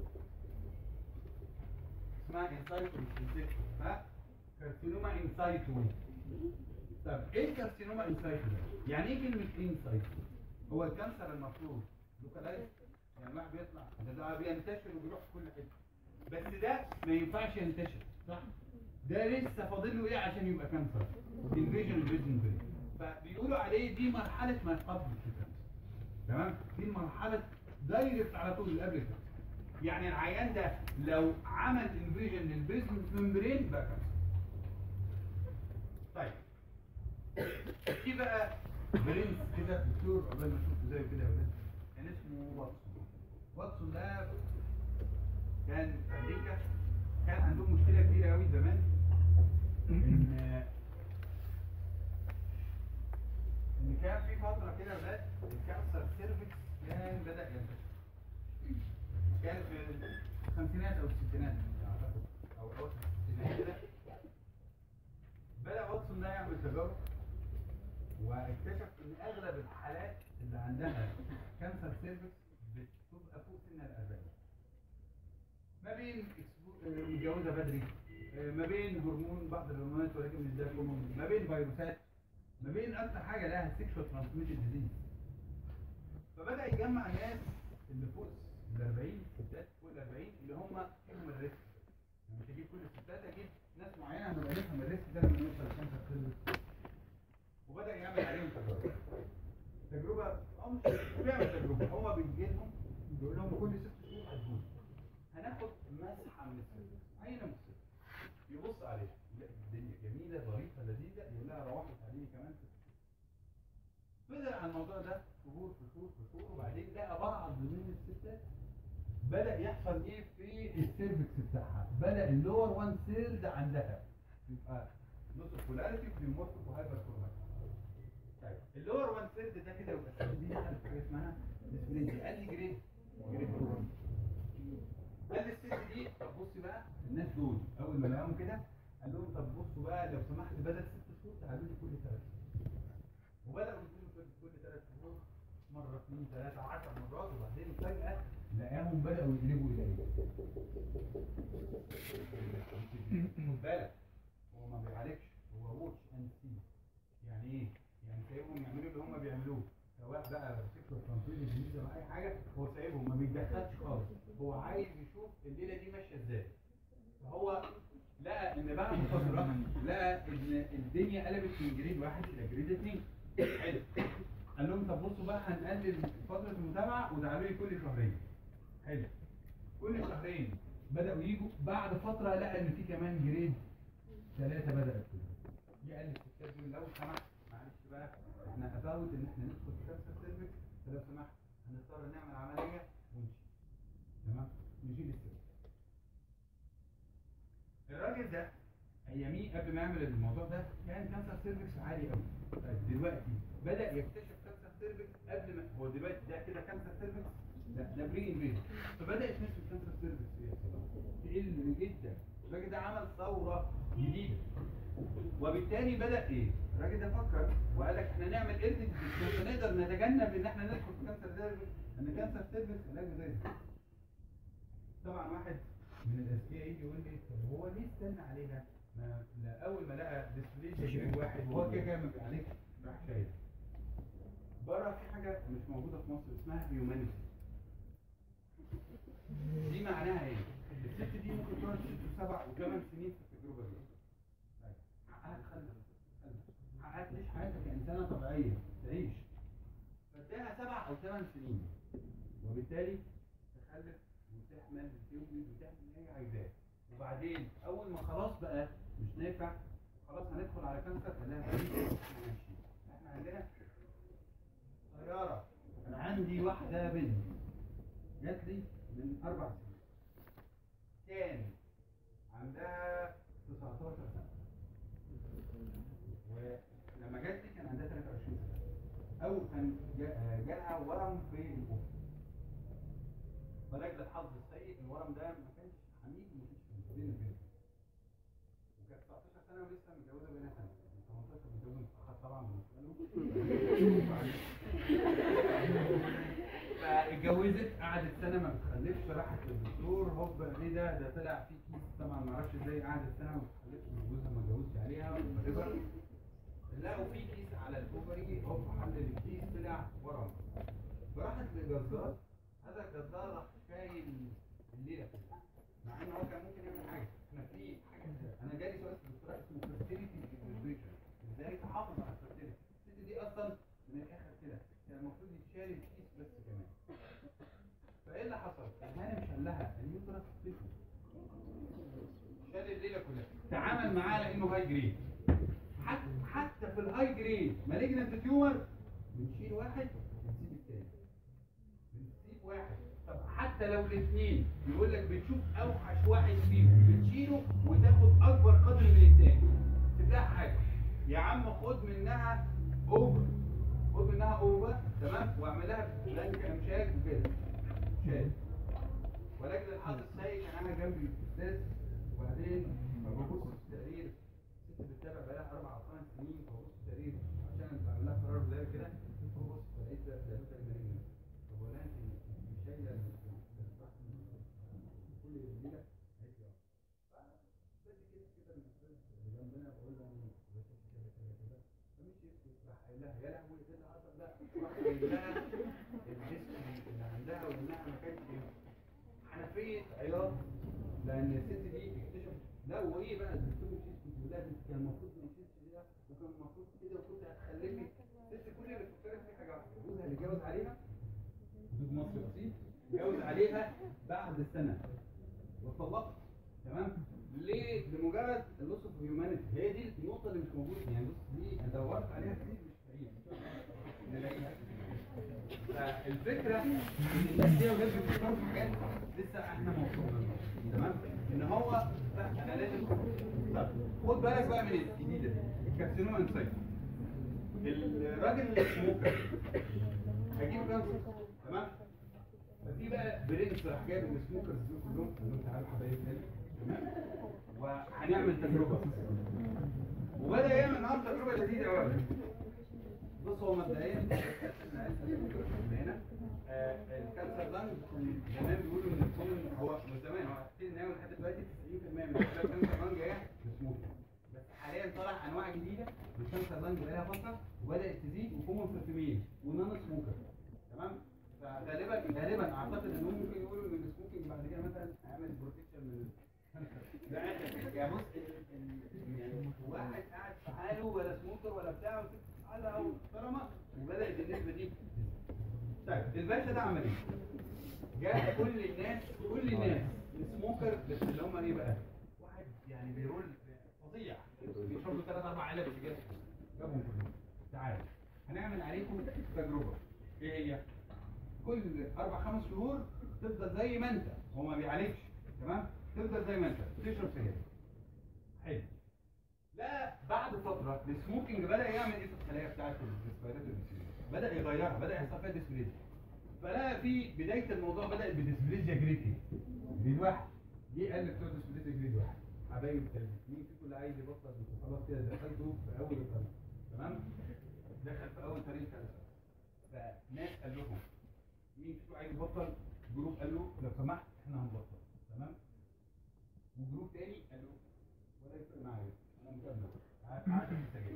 اسمها ان سايتو مش انسيتو. ها كارسينوما ان سايتو. طب ايه كارسينوما ان سايتو ده؟ يعني ايه كلمه ان سايتو؟ هو الكانسر المفروض لوكالايز يعني الواحد بيطلع ده, ده بينتشر وبيروح في كل حته بس ده ما ينفعش ينتشر صح؟ ده لسه فاضل له ايه عشان يبقى كانسر؟ انفيجن فيجن بريك. فبيقولوا عليه دي مرحله ما قبل الكانسر. تمام؟ دي مرحله دايركت على طول اللي قبل الكانسر. يعني العيان ده لو عمل انفيجن للبيزمنت ممبرين بقى كانسر. طيب في بقى برنس كده دكتور قبل ما اشوفه زي كده يا ولاد كان اسمه واتسون. واتسون ده كان في امريكا كان عندهم مشكله كبيره قوي زمان ان ان كان في فتره كده يا ولاد الكانسر سيرفكس كان بدا ينتشر. كان في الخمسينات او الستينات اعتقد او اواخر الستينات كده بدا واتسون ده يعمل تجارب واكتشف ان اغلب الحالات اللي عندها كانسر سيرفكس بتبقى فوق سن الاربعين. ما بين متجوزه بدري، ما بين هرمون بعض الهرمونات ولكن مش ده كومون، ما بين فيروسات، ما بين اكتر حاجه لها سيكشوال ترانسميتد ديزيز. فبدا يجمع ناس اللي فوق ال أربعين ستات فوق ال أربعين اللي هم فيهم الريسك. يعني مش هجيب كل الستات اجيب ناس معينه هنبقى نفهم الريسك ده لما نوصل لكانسر سيرفكس. وبدأ يعمل عليهم تجربة. تجربة هو مش بيعمل تجربة، هو بيجي لهم بيقول لهم كل ست شهور هتجوز. هناخد مسحة من السيرفكس، عينة من السيرفكس. يبص عليها، يلاقي الدنيا جميلة ظريفة لذيذة، يقول لها روحي تعالي كمان ست شهور. فضل على الموضوع ده شهور في شهور في شهور وبعدين لقى بعض من الستات بدأ يحصل ايه في السيرفكس بتاعها؟ بدأ اللور وان سيرد عندها يبقى نص بولاريتي وبيومورفيك وهايبر كروماتيك. طيب اللور وان ثيرد ده كده يبقى الست دي دخلت في حاجه اسمها ديسبليزيا. قال لي جريد جريد قال لي الست دي طب بص بقى الناس دول اول ما لقاهم كده قال لهم طب بصوا بقى لو سمحت بدل ست شهور تعالوا لي كل ثلاث شهور. وبداوا يجوا كل ثلاث شهور مره اثنين ثلاثه عشر مرات وبعدين فجاه لقاهم بداوا يقلبوا الى ايه؟ خد بالك هو ما بيعالجش هو واتش اند سي. يعني ايه؟ يعني سايبهم يعملوا اللي هم بيعملوه سواء بقى سيكشوال ترانسفير او اي حاجه هو سايبهم ما بيتدخلش خالص. هو عايز يشوف الليله دي ماشيه ازاي. فهو لقى ان بعد فتره لقى ان الدنيا قلبت من جريد واحد الى جريد اثنين. حلو. قال لهم طب بصوا بقى هنقلل فتره المتابعه وتعالوا لي كل شهرين. حلو. كل شهرين بداوا يجوا بعد فتره لقى ان في كمان جريد ثلاثه بدات تظهر. جه قال للستات دول لو سمحت معلش بقى احنا افوت ان احنا ندخل في كانسر سيرفكس فلو سمحت هنضطر نعمل عمليه ونمشي. تمام؟ نشيل السيرفكس. الراجل ده اياميه قبل ما يعمل الموضوع ده كان كانسر سيرفكس عالي قوي. طيب دلوقتي بدا يكتشف كانسر سيرفكس قبل ما هو دلوقتي ده كده كانسر سيرفكس ده ده بري انفيجن. فبدات نسبه كانسر سيرفكس تقل جدا. الراجل ده عمل ثوره جديده. وبالتالي بدا ايه؟ الراجل ده فكر وقال لك احنا نعمل ايرلي ديتكشن نقدر نتجنب ان احنا ندخل في كانسر سيرفكس ان كانسر سيرفكس علاجه زي ده. طبعا واحد من الاذكياء يجي يقول لي طب هو ليه استنى عليها؟ ما لا اول ما لقى ديسبليشن واحد وهو كده كده ما بيعالجش راح شايل. بره في حاجه مش موجوده في مصر اسمها هيومانيتي. دي معناها ايه؟ الست دي ممكن تقعد ست وسبع وثمان سنين في التجربه دي. حقها تخلف حقها تعيش حياتها كانسانه طبيعيه تعيش. فاداها سبع او ثمان سنين وبالتالي تخلف وتحمل وتولد وتعمل اللي هي عايزاه. وبعدين اول ما خلاص بقى مش نافع خلاص هندخل على كانسر قال لها احنا عندنا طياره. انا عندي واحده بنت جات لي من اربع سنين كان عندها تسعتاشر سنه ولما جات لي كان عندها ثلاثة وعشرين سنه او كان جالها ورم في البطن. ولكن الحظ السيء الورم ده ما كانش حميد وما كانش بين البنت. وكانت تسعتاشر سنه ولسه متجوزه بينها سنه. تمنتاشر متجوزه متاخر طبعا بالنسبه له. فاتجوزت قعدت سنه ما بتخلفش راحت للدكتور هوب ايه ده ده طلع فيه كيس طبعا ما اعرفش ازاي قعدت سنه ما بتخلفش وجوزها ما اتجوزش عليها وبريفر. لقوا فيه كيس على الاوفري هوب حل الكيس طلع ورم. فراحت للجزار. هذا الجزار راح شايل الليله كلها مع ان هو كان ممكن يعمل حاجه. احنا في حاجه انا جالي سؤال في الدكتوراه اسمه فيرتيليتي بريزرفيشن ازاي تحافظ على الفيرتيليتي. الست دي اصلا من الاخر كده كان المفروض يتشال الكيس بس كمان. فايه اللي حصل؟ الهانم شال لها اليوترس طفل شال الليله كلها. تعامل معاه لانه هاي جريد. حتى حتى في الهاي جريد مالجنت تيومر بنشيل واحد بنسيب الثاني. بنسيب واحد. طب حتى لو الاثنين يقول لك بتشوف اوحش واحد فيهم بتشيله وتاخد اكبر قدر من الثاني. سيب لها حاجه. يا عم خد منها اوفر. خد منها اوفر تمام واعمل لها بلانك امشاج وكده. شال. ولكن الحظ السيء كان انا جنبي الاستاذ وبعدين ببص في التقرير الست بتتابع بقالها اربع او خمس سنين فببص في التقرير عشان بعمل لها قرار زي كده فببص فلقيت ده ده ده المالجنت. طب ولا انت مش شايله كل الليله قالت لي اه. فبدي كده كده الاستاذ اللي جنبنا بقول له انا كذا كذا كذا كذا فمش يسكت راح قايل لها يا لهوي ايه اللي حصل ده؟ راح قايل لها الهيستوري اللي عندها وانها ما كانتش حنفيه عياط لان الست دي اكتشفت لا وايه بقى الدكتور مش يسكت لا كان المفروض ما يشيلش ده وكان المفروض كده وكنت هتخلفي. الست كل اللي فكرت فيه حاجه واحده جوزها اللي اتجوز عليها زوج مصري اصيل اتجوز عليها بعد السنه واتطلقت. تمام؟ ليه؟ لمجرد اللوس اوف هيومانيتي. هي دي النقطه اللي مش موجوده يعني. بص دي انا دورت عليها كتير مش لاقيها نلاقيها. فالفكره ان الناس دي ولاد بتفكروا في حاجات لسه احنا ما وصلناش. تمام؟ ان هو لا انا لازم. طب خد بالك بقى من الجديده دي، الكارسينوما انسايت. الراجل السموكر هجيب كانسر، تمام؟ ففي بقى برنس راح جايب السموكرز دول كلهم، قال لهم تعالوا حبايب تاني، تمام؟ وهنعمل تجربه. وبدا يعمل معاهم تجربه لذيذه قوي. بص هو مبدئيا هنا الكانسر لانج زمان بيقولوا ان الكون هو من زمان، هو اكيد ان هو لحد دلوقتي تسعين بالمية من الكانسر لانج جايه بسموكر، بس حاليا طلع انواع جديده من الكانسر لانج بقى لها فتره وبدات تزيد وكومن في الفيميل ونون سموكر، تمام؟ فغالبا غالبا اعتقد انهم ممكن يقولوا ان السموكينج بعد كده مثلا هيعمل بروتكشن من لا يعني بص يعني واحد قاعد في حاله ولا سموكر ولا بتاع على او محترمه وبدات النسبه دي. طيب الباشا ده عمل ايه؟ جاب كل الناس كل الناس السموكر بس اللي هم ايه بقى؟ واحد يعني بيرول فظيع بيشرب له ثلاث اربع علب سجاير، جابهم كلهم. تعالوا هنعمل عليكم تجربه. ايه هي؟ كل اربع خمس شهور تفضل زي ما انت، هو ما بيعالجش، تمام؟ تفضل زي ما انت تشرب سجاير. حلو. لا بعد فتره السموكينج بدا يعمل ايه في الخلايا بتاعت الريسبيراتوري، بدا يغيرها، بدا يحصل فيها ديسبليزيا. فلا في بدايه الموضوع بدات بديسبليزيا جريد ايه؟ جريد واحد. جه قال لك بتوع ديسبليزيا جريد واحد. حبايب قلبي مين فيكم اللي عايز يبطل؟ خلاص كده دخلته في اول الطريق، تمام؟ دخل في اول طريق كانسر. فناس قال لهم مين فيكم عايز يبطل؟ جروب قال له لو سمحت احنا هنبطل، تمام؟ وجروب تاني قال له ولا يفرق معايا انا مكمل قاعد سجاير.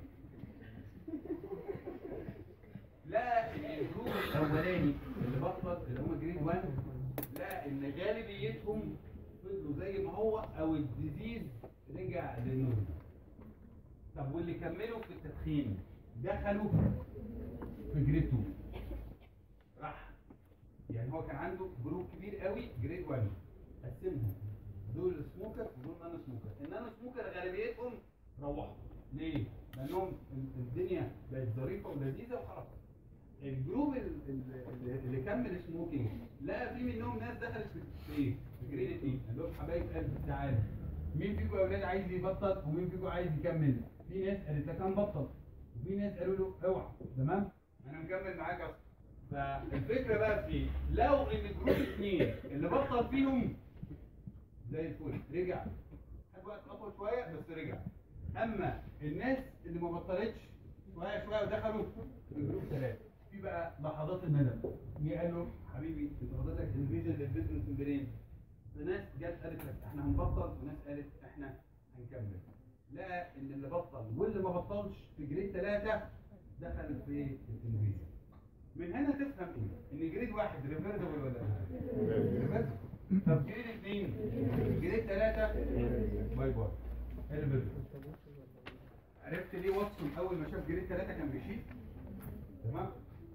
لا الجروب الاولاني اللي بطل اللي هم جريد واحد لا ان غالبيتهم فضلوا زي ما هو او الديزيز رجع للنورمال. طب واللي كملوا في التدخين دخلوا في جريد اتنين. راح يعني هو كان عنده جروب كبير قوي جريد واحد قسمهم دول سموكر ودول نانو سموكر. النانو سموكر غالبيتهم روحوا ليه؟ لانهم الدنيا بقت ظريفه ولذيذه وخلاص. الجروب اللي, اللي كمل سموكينج لقى في منهم ناس دخلت في ايه؟ في جريد اتنين، قال لهم حبايب قلبي تعالوا مين فيكم يا اولاد عايز يبطل ومين فيكم عايز يكمل؟ في ناس قالت لك انا بطل وفي ناس قالوا له اوعى، تمام؟ انا مكمل معاك اصلا. فالفكره بقى في ايه؟ لو ان جروب اثنين اللي بطل فيهم زي الفل رجع خد وقت اطول شويه بس رجع، اما الناس اللي ما بطلتش شويه شويه ودخلوا في جروب ثلاثه في بقى لحظات الندم. جه قال له حبيبي انت فضلتك انفيجن للبيزنس برين، فناس جت قالت لك احنا هنبطل وناس قالت احنا هنكمل. لقى ان اللي بطل واللي ما بطلش في جريد ثلاثه دخل في الانفيجن. من هنا تفهم ايه؟ ان جريد واحد ريفيرسبل ولا لا؟ ريفيرسبل. طب جريد اثنين جريد ثلاثه باي باي ريفيرسبل. عرفت ليه واتسون اول ما شاف جريد ثلاثه كان بيشيل؟ تمام؟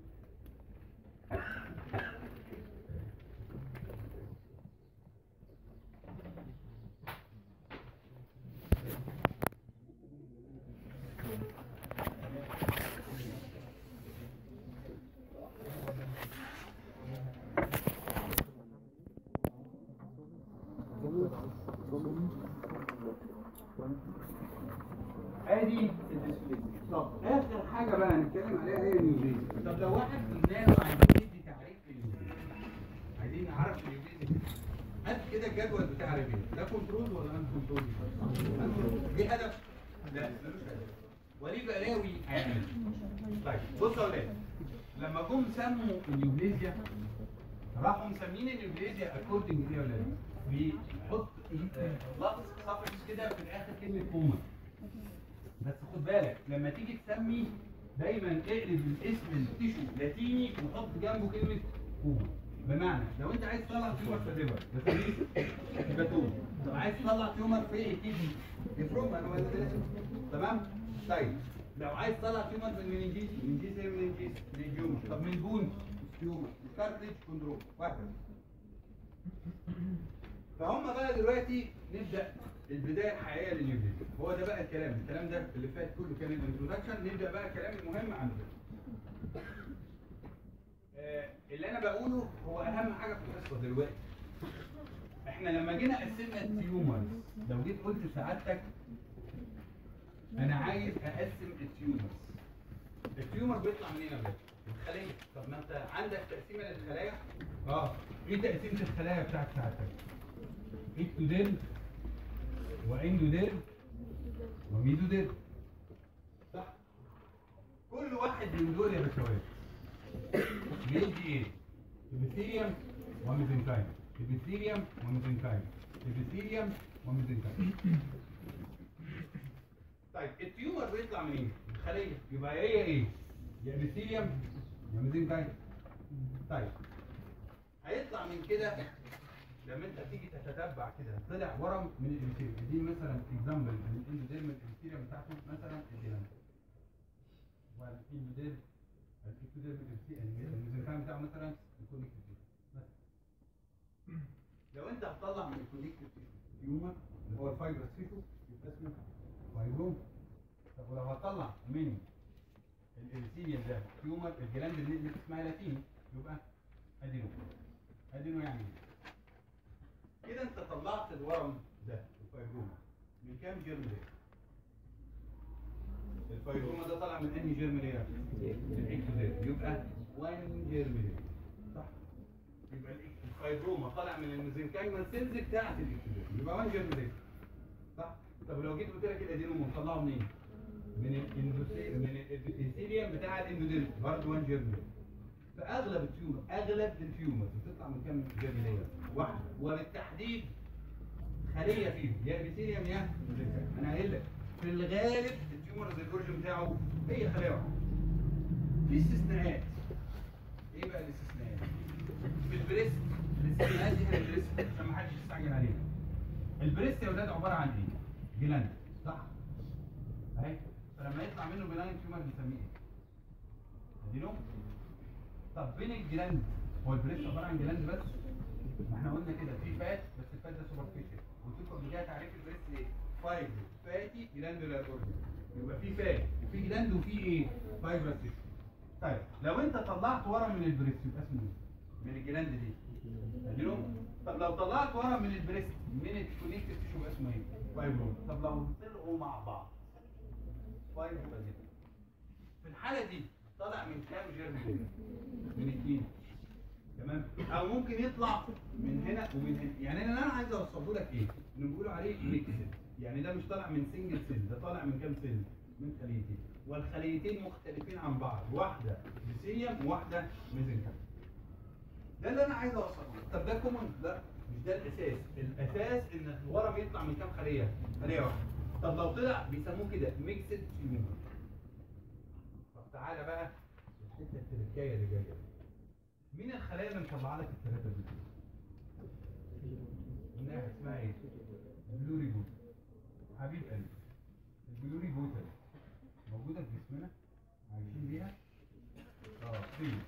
ادي الديسبليزيا. طب اخر حاجه بقى هنتكلم عليها هي النيوبليزيا. طب لو واحد قلنا له عايزين ندي تعريف للنيوبليزيا، عايزين نعرف النيوبليزيا، هات كده الجدول بتاع ريفين ده كنترول ولا ان كنترول؟ ليه هدف؟ لا ملوش هدف وليه بلاوي هيعمل. طيب بصوا يا ولاد لما جم سموا النيوبليزيا راحوا مسمين النيوبليزيا اكوردنج ايه يا ولاد؟ بيحط لفظ صفحه كده في الاخر كلمه كوما. بس خد بالك لما تيجي تسمي دايما اقلب الاسم التيشو لاتيني وحط جنبه كلمه كوما. بمعنى لو انت عايز تطلع تيومر في الليفر بسميه هيباتوم، طب عايز تطلع تيومر في الكدني افروما انا ولا تمام؟ طيب لو عايز تطلع تيومر في المننجيس مننجيس ايه مننجيس؟ ليجيوم. طب من بون تيومر كارتليج كوندروم واحد. فهم بقى دلوقتي نبدا البدايه الحقيقيه للنيوبليزيا. هو ده بقى الكلام، الكلام ده اللي فات كله كان الانترودكشن. نبدا بقى الكلام المهم عندنا. آه اللي انا بقوله هو اهم حاجه في القصه دلوقتي. احنا لما جينا قسمنا التيومرز، لو جيت قلت لسعادتك انا عايز اقسم التيومرز، التيومر بيطلع منين يا باشا؟ الخليه. طب ما انت عندك تقسيمه للخلايا؟ اه. ايه تقسيمه الخلايا بتاعت سعادتك؟ اكتوديرم واندوديرم وميزوديرم، صح؟ كل واحد من دول يا باشوات بيدي ايه؟ ابيثيليوم وميزنكايم، ابيثيليوم وميزنكايم، ابيثيليوم وميزنكايم. طيب التيومر بيطلع منين؟ الخليه، يبقى هي ايه؟ يا ابيثيليوم يا ميزنكايم. طيب هيطلع من كده لما انت تيجي تتتبع كده طلع ورم من الابيثيليوم، دي مثلا اكزامبل من الاندوديرم الابيثيليوم بتاعته مثلا الجلاند، والاندوديرم الاكتوديرم الميزنكايم بتاعه مثلا الكونكتيف مثلا. لو انت هتطلع من الكونكتيف تيومر اللي هو الفايبرس تيشو يبقى اسمه فايبروم. طب ولو هطلع من الابيثيليوم ده تيومر الجلاند اللي اسمها لاتيني يبقى ادينو. ادينو يعني كده انت طلعت الورم ده الفايبروما من كام جيرم لير؟ الفايبروما ده طالع من انهي جيرم لير؟ الاكتوديرم، يبقى واحد جيرم لير، صح؟ يبقى الفايبروما طالع من الميزنكايمال سيلز بتاعت الاكتوديرم، يبقى واحد جيرم لير، صح؟ طب لو جيت قلت لك الادينوم مطلعه منين؟ من الاندوثيليوم، من الابيثيليوم بتاع الاندوديرم، برضه واحد جيرم لير. فاغلب التيومر اغلب التيومر بتطلع من كام جيرم لير؟ واحد، وبالتحديد خليه فيه يا ابيثيليوم يا ميزنكايم. انا قايل لك في الغالب التيومرز الاوريجن بتاعه هي خليه واحده. في استثناءات. ايه بقى الاستثناءات؟ في البريست، الاستثناءات دي هي البريست عشان ما حدش يستعجل عليها. البريست يا ولاد عباره عن ايه؟ جلاند، صح؟ اهي. فلما يطلع منه بناين تيومر بنسميه ايه؟ ادينوم. طب بين الجلاند هو البريست عباره عن جلاند بس؟ ما احنا قلنا كده في فات، بس الفات ده سوبرفيشال، قلت لكم قبل كده تعريف البريست ايه؟ فايبر فاتي جلاندولار اورجن. يبقى في فات وفي جلاند وفي ايه؟ فايبرس تيشو. طيب لو انت طلعت ورم من البريست يبقى اسمه ايه؟ من الجلاند دي ادينوم. طب لو طلعت ورم من البريست من الكونكتيف تيشو يبقى اسمه ايه؟ فايبروم. طب لو طلعوا مع بعض فايبروم. في الحاله دي طالع من كام جيرم؟ من اثنين، تمام؟ او ممكن يطلع من هنا ومن هنا. يعني انا انا عايز اوصله لك ايه؟ ان بيقولوا عليه ميكسد، يعني ده مش طالع من سنجل سيل، ده طالع من كام سيل؟ من خليتين، والخليتين مختلفين عن بعض، واحده ابيثيليوم وواحده ميزنكايم. ده اللي انا عايز اوصله لك. طب ده كومن؟ لا، مش ده الاساس. الاساس ان الورم يطلع من كام خليه؟ خليه واحده. طب لو طلع بيسموه كده ميكسد تيومر. طب تعالى بقى الحته التركيه اللي جايه. مين الخلايا اللي مطلعه لك الثلاثه دي؟ قلناها اسمها ايه؟ البلوري بوتل. حبيب قلبي، البلوري بوتل موجوده في جسمنا عايشين بيها؟ اه فين؟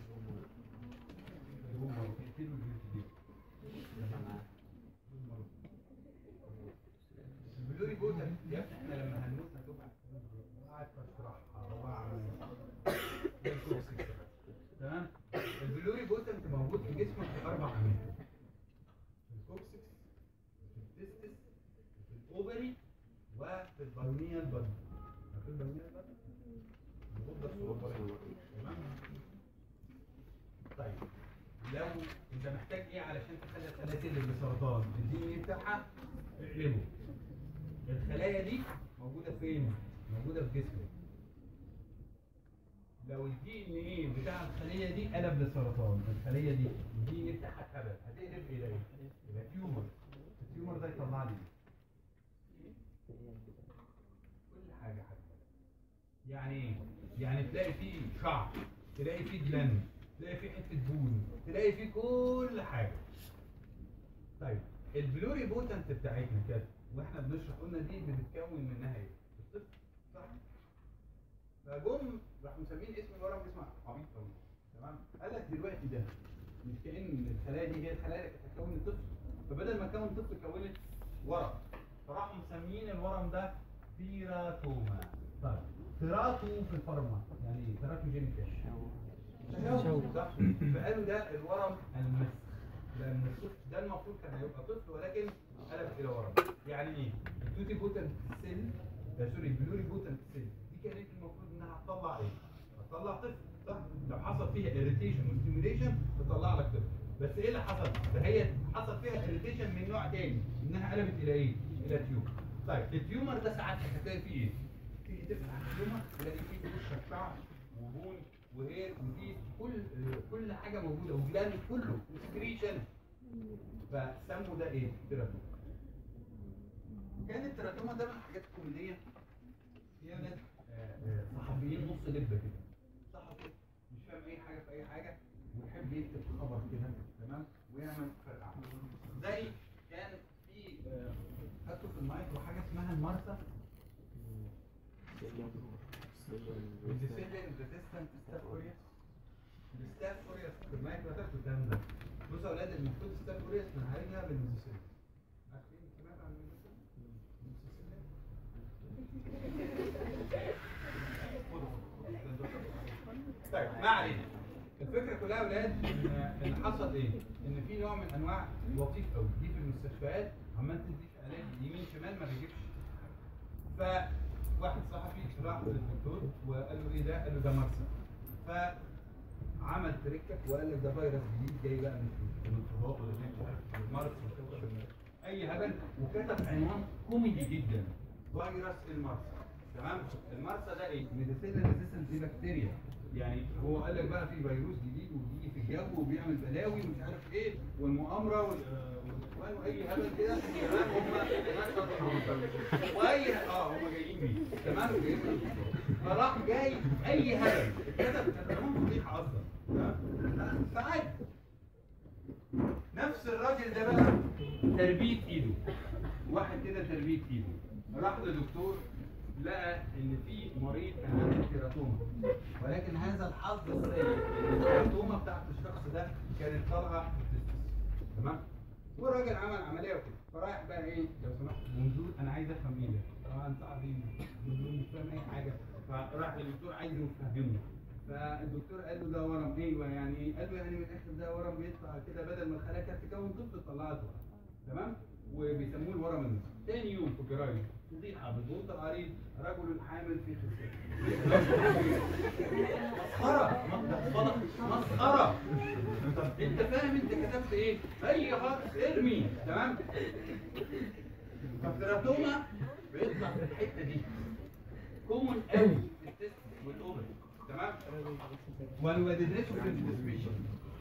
هم بيقتلوا الجلد دي. البلوري بوتل يا ابني احنا لما هنموت هتبقى قاعد تشرحها واعمل تمام؟ البلوري بوتنت موجود في جسمك في اربع اماكن. في الكوكسكس، في التستس، في الاوفري، وفي البرونيال بادي. في البرونيال بادي الغده الصغيره، تمام؟ طيب لو انت محتاج ايه علشان تخلي الخلايا تقلب لسرطان؟ الدي ان ايه بتاعها اقلبه. الخلايا دي موجوده فين؟ موجوده في جسمك. لو الدي ان ايه بتاع الخليه دي قلب للسرطان، الخليه دي الدي ان ايه بتاعها اتهبل، هتقلب الى ايه؟ يبقى تيومر. التيومر ده يطلع لي كل حاجه حتى. يعني ايه؟ يعني تلاقي فيه شعر، تلاقي فيه جلاند، تلاقي فيه حته بون، تلاقي فيه كل حاجه. طيب البلوري بوتنت بتاعتنا كده واحنا بنشرح قلنا دي بتتكون منها ايه؟ الطفل، صح؟ فجم راح مسمين اسم الورم اسمه عبيط قوي، تمام؟ قال لك دلوقتي ده مش كأن الخلايا دي هي الخلايا اللي كانت هتكون الطفل، فبدل ما تكون طفل كونت ورم، فراحوا مسمين الورم ده تيراتوما. طيب تيراتو في الفارما يعني ايه؟ تيراتوجينيك تشوه، صح؟ فقالوا ده الورم المسخ. لان الطفل ده المفروض كان هيبقى طفل ولكن قلب الى ورا. يعني ايه؟ التوتي بوتنت سيل آه سوري البلوري بوتنت سيل دي كانت المفروض انها هتطلع ايه؟ هتطلع طفل صح؟ لو حصل فيها اريتيشن وستيميوليشن تطلع لك طفل. بس ايه اللي حصل؟ فهي حصل فيها اريتيشن من نوع تاني انها قلبت الى ايه؟ الى تيومر. طيب التيومر ده ساعات هتلاقي فيه ايه؟ تيجي تفتح التيومر تلاقي فيه في وشك شعر وبون وهير ودي كل كل حاجه موجوده وجلاند كله وسكريشن. فسموا ده ايه؟ تيراتوما. كان التيراتوما ده من الحاجات الكوميديه. في ناس صحفيين نص لبه كده. صحفي مش فاهم اي حاجه في اي حاجه ويحب يكتب خبر كده تمام ويعمل فرقعه. زي كان في خدته في المايكرو حاجه اسمها المارسا ميديسيلين ريزيستنت ستاف اوريوس. الستاف اوريوس في المايكرو ده الكلام ده. بصوا يا اولاد المفروض ستاف اوريوس بنعالجها بالميديسيلين. عارفين سمعت عن الميديسيلين؟ طيب ما علينا. الفكره كلها يا اولاد ان اللي حصل ايه؟ ان في نوع من انواع لطيف قوي دي في المستشفيات عمال تدي علاج يمين شمال ما بيجيبش. فواحد صحفي راح للدكتور وقال له ايه ده؟ قال له ده مارسا. فعمل تركه وقال لك ده فيروس جديد جاي بقى من الفضاء ولا مش عارف مارس اي هبل وكتب عنوان كوميدي جدا فيروس المارسا. تمام؟ المارسا ده ايه؟ ميديسيلين ريزيستنت دي بكتيريا. يعني هو قال لك بقى في فيروس جديد وبيجي في الجو وبيعمل بلاوي ومش عارف ايه والمؤامره والاخوان واي هبل كده. تمام؟ هم واي اه هم جايين بيه. تمام؟ جايين بيه. فراح جاي اي هبل كتب كلام فضيحه اصلا. تمام؟ فعادي. نفس الراجل ده بقى تربيه ايده. واحد كده تربيه ايده. راح لدكتور لقى ان في مريض كان عنده تيراتوما ولكن هذا الحظ السيء ان التيراتوما بتاعت الشخص ده كانت طالعه في التستس. تمام؟ والراجل عمل عمليه وكده فرايح بقى ايه لو سمحت بنزول انا عايز افهم ايه ده؟ طبعا صعبين مش فاهم اي حاجه. فراح للدكتور عايز يفهمه. فالدكتور قال له ده ورم. ايوه يعني ايه؟ قال له يعني من الاخر ده ورم بيطلع كده بدل ما الخلايا كانت تكون طفل طلعت ورم. تمام؟ وبيسموه الورم النصفي. تاني يوم في الجرايد فضيحه بالبوط العريض رجل حامل في خصيه. مسخره مسخره. طب انت فاهم انت كتبت ايه؟ اي خط ارمي. تمام؟ فالتيراتوما بيطلع في الحته دي كومن قوي في التست والاوبن. تمام؟ وانا بدرسه في الديسبيشن.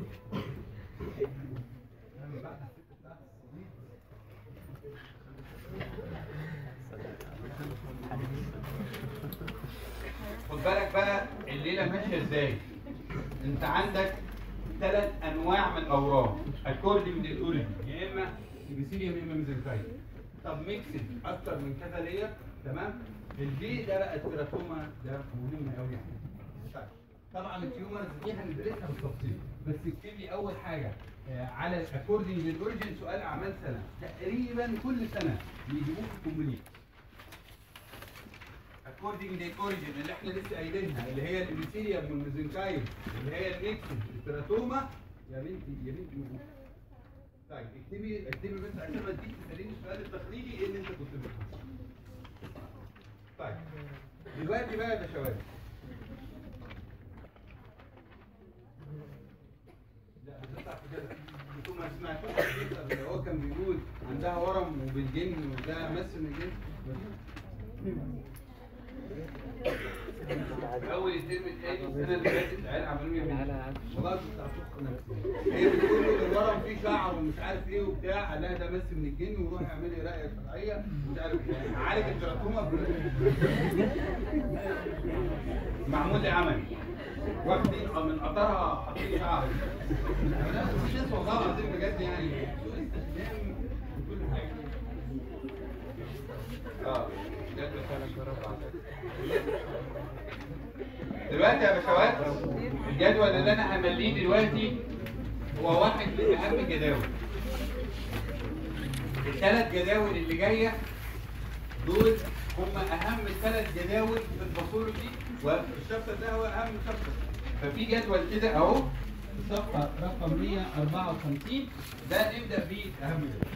خد بالك بقى الليله ماشيه ازاي. انت عندك ثلاث انواع من الاورام اكوردنج للاوريجن يا اما ابيثيليوم يا اما ميزنكايم. طب ميكسد اكتر من كذا لير. تمام؟ البي ده بقى التيراتوما ده مهم قوي يعني. طيب طبعا التيومرز دي هندرسها بالتفصيل بس اكتب لي اول حاجه على اكوردنج للاوريجن سؤال اعمال سنه تقريبا كل سنه بيجيبوه في كومبليت. اكوردنج للاوريجن اللي احنا لسه قايلينها اللي هي الابيثيليوم والميزنكايم اللي هي الميكسد التيراتوما. يا بنتي يا بنتي طيب اكتبي اكتبي بس عشان ما تجيش تساليني السؤال التقليدي ايه اللي انت كنت بتقوله. طيب دلوقتي بقى يا باشوات لا بتطلع في كده. انتوا ما سمعتوش اللي هو كان بيقول عندها ورم وبالجن وده مس من الجن. اول الترم الثاني السنه اللي فاتت العيال عملوا لي والله كنت هتفق نفسي. هي بتقول له الورم فيه شعر ومش عارف ايه وبتاع قال لها ده مس من الجن وروح اعملي رقيه شرعيه ومش عارف ايه عالج التراكوما معمول لي عملي واخدين من قطرها حاطين شعر. لا مش ناس والله العظيم بجد يعني سوء استخدام وكل حاجه. اه دلوقتي يا باشوات الجدول اللي انا همليه دلوقتي هو واحد من اهم الجداول. الثلاث جداول اللي جايه دول هم اهم ثلاث جداول في الباثولوجي والشابتر ده هو اهم شابتر. ففي جدول كده اهو صفحه رقم مية وأربعة وخمسين. ده نبدا بيه اهم جدول.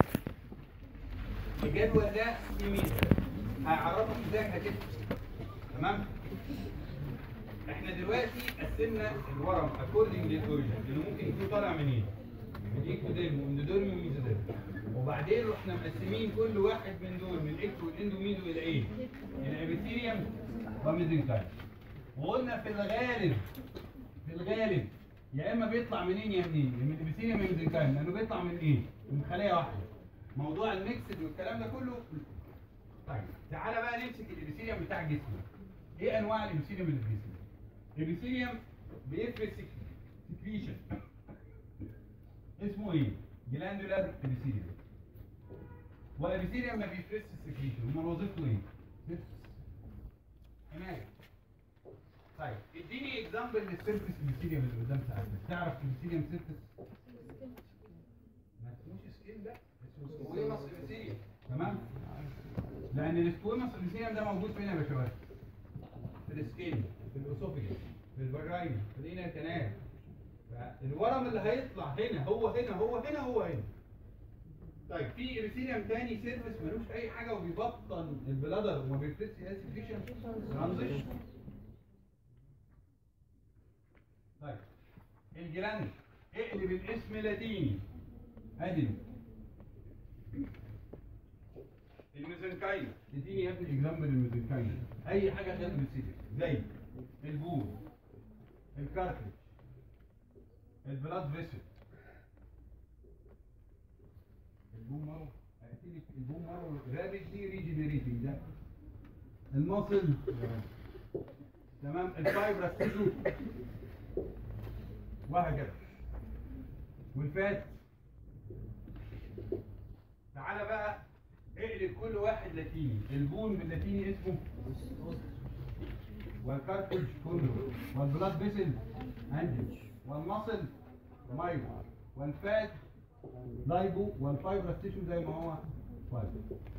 الجدول ده فيه ميزه هيعرفك ازاي هتكتب. تمام؟ احنا دلوقتي قسمنا الورم اكوردنج للاوريجن، لانه ممكن يكون طالع منين؟ من الاكتوديرم والاندوديرم والميزوديرم. وبعدين رحنا مقسمين كل واحد من دول من الاكتو والاندوميزو الى ايه؟ الى ابيثيليوم وميزنكايم. وقلنا في الغالب في الغالب يا اما بيطلع منين يا منين؟ من الابيثيليوم يا ميزنكايم، لانه بيطلع من ايه؟ من خليه واحده. موضوع الميكسد والكلام ده كله. طيب تعالى بقى نمسك الابيثيليوم بتاع جسمنا. ايه انواع الابيثيليوم اللي في جسمنا؟ الابيثيليوم بيفرز سكريشن اسمه ايه؟ جلاندولار ابيثيليوم. والابيثيليوم ما بيفرزش سكريشن، امال وظيفته ايه؟ حمايه. طيب اديني اكزامبل للسيرفس ابيثيليوم اللي قدام ساعتنا. تعرف ابيثيليوم سيرفس؟ ما اسموش سكين ده، اسمه سكويموس ابيثيليوم. تمام؟ لان السكويموس ابيثيليوم ده موجود فين يا باشوات؟ في السكين، في الاسوفيجس، في الفاجينا، في الانر كانال. فالورم اللي هيطلع هنا هو هنا هو هنا هو هنا. طيب في ابيثيليوم تاني سيرفس ملوش اي حاجه وبيبطن البلادر وما بيفرزش اسيديشن ترانزيشن. طيب الجلاند اقلب الاسم لاتيني ادي الميزنكايم. اديني يا ابني اكزامبل الميزنكايم. اي حاجه غير الابيثيليوم زي البول، الكارتلج، البلاد فيسل. البون مارو هيقتلك. البون مارو رابيدلي ريجنريتنج ده. المصل تمام. الفايبرس تيشو وهكذا. والفات. تعالى بقى اقلب كل واحد لاتيني. البون باللاتيني اسمه والكارتلج كله، والبلاد فيسل انجل، والمصل مايو، والفات لايبو، والفايبرس تيشو زي ما هو فايبر.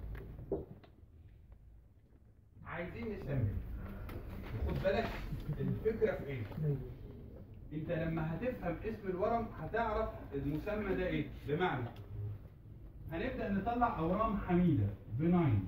عايزين نسمي. خد بالك الفكره في ايه؟ انت لما هتفهم اسم الورم هتعرف المسمى ده ايه؟ بمعنى هنبدا نطلع اورام حميده بناين.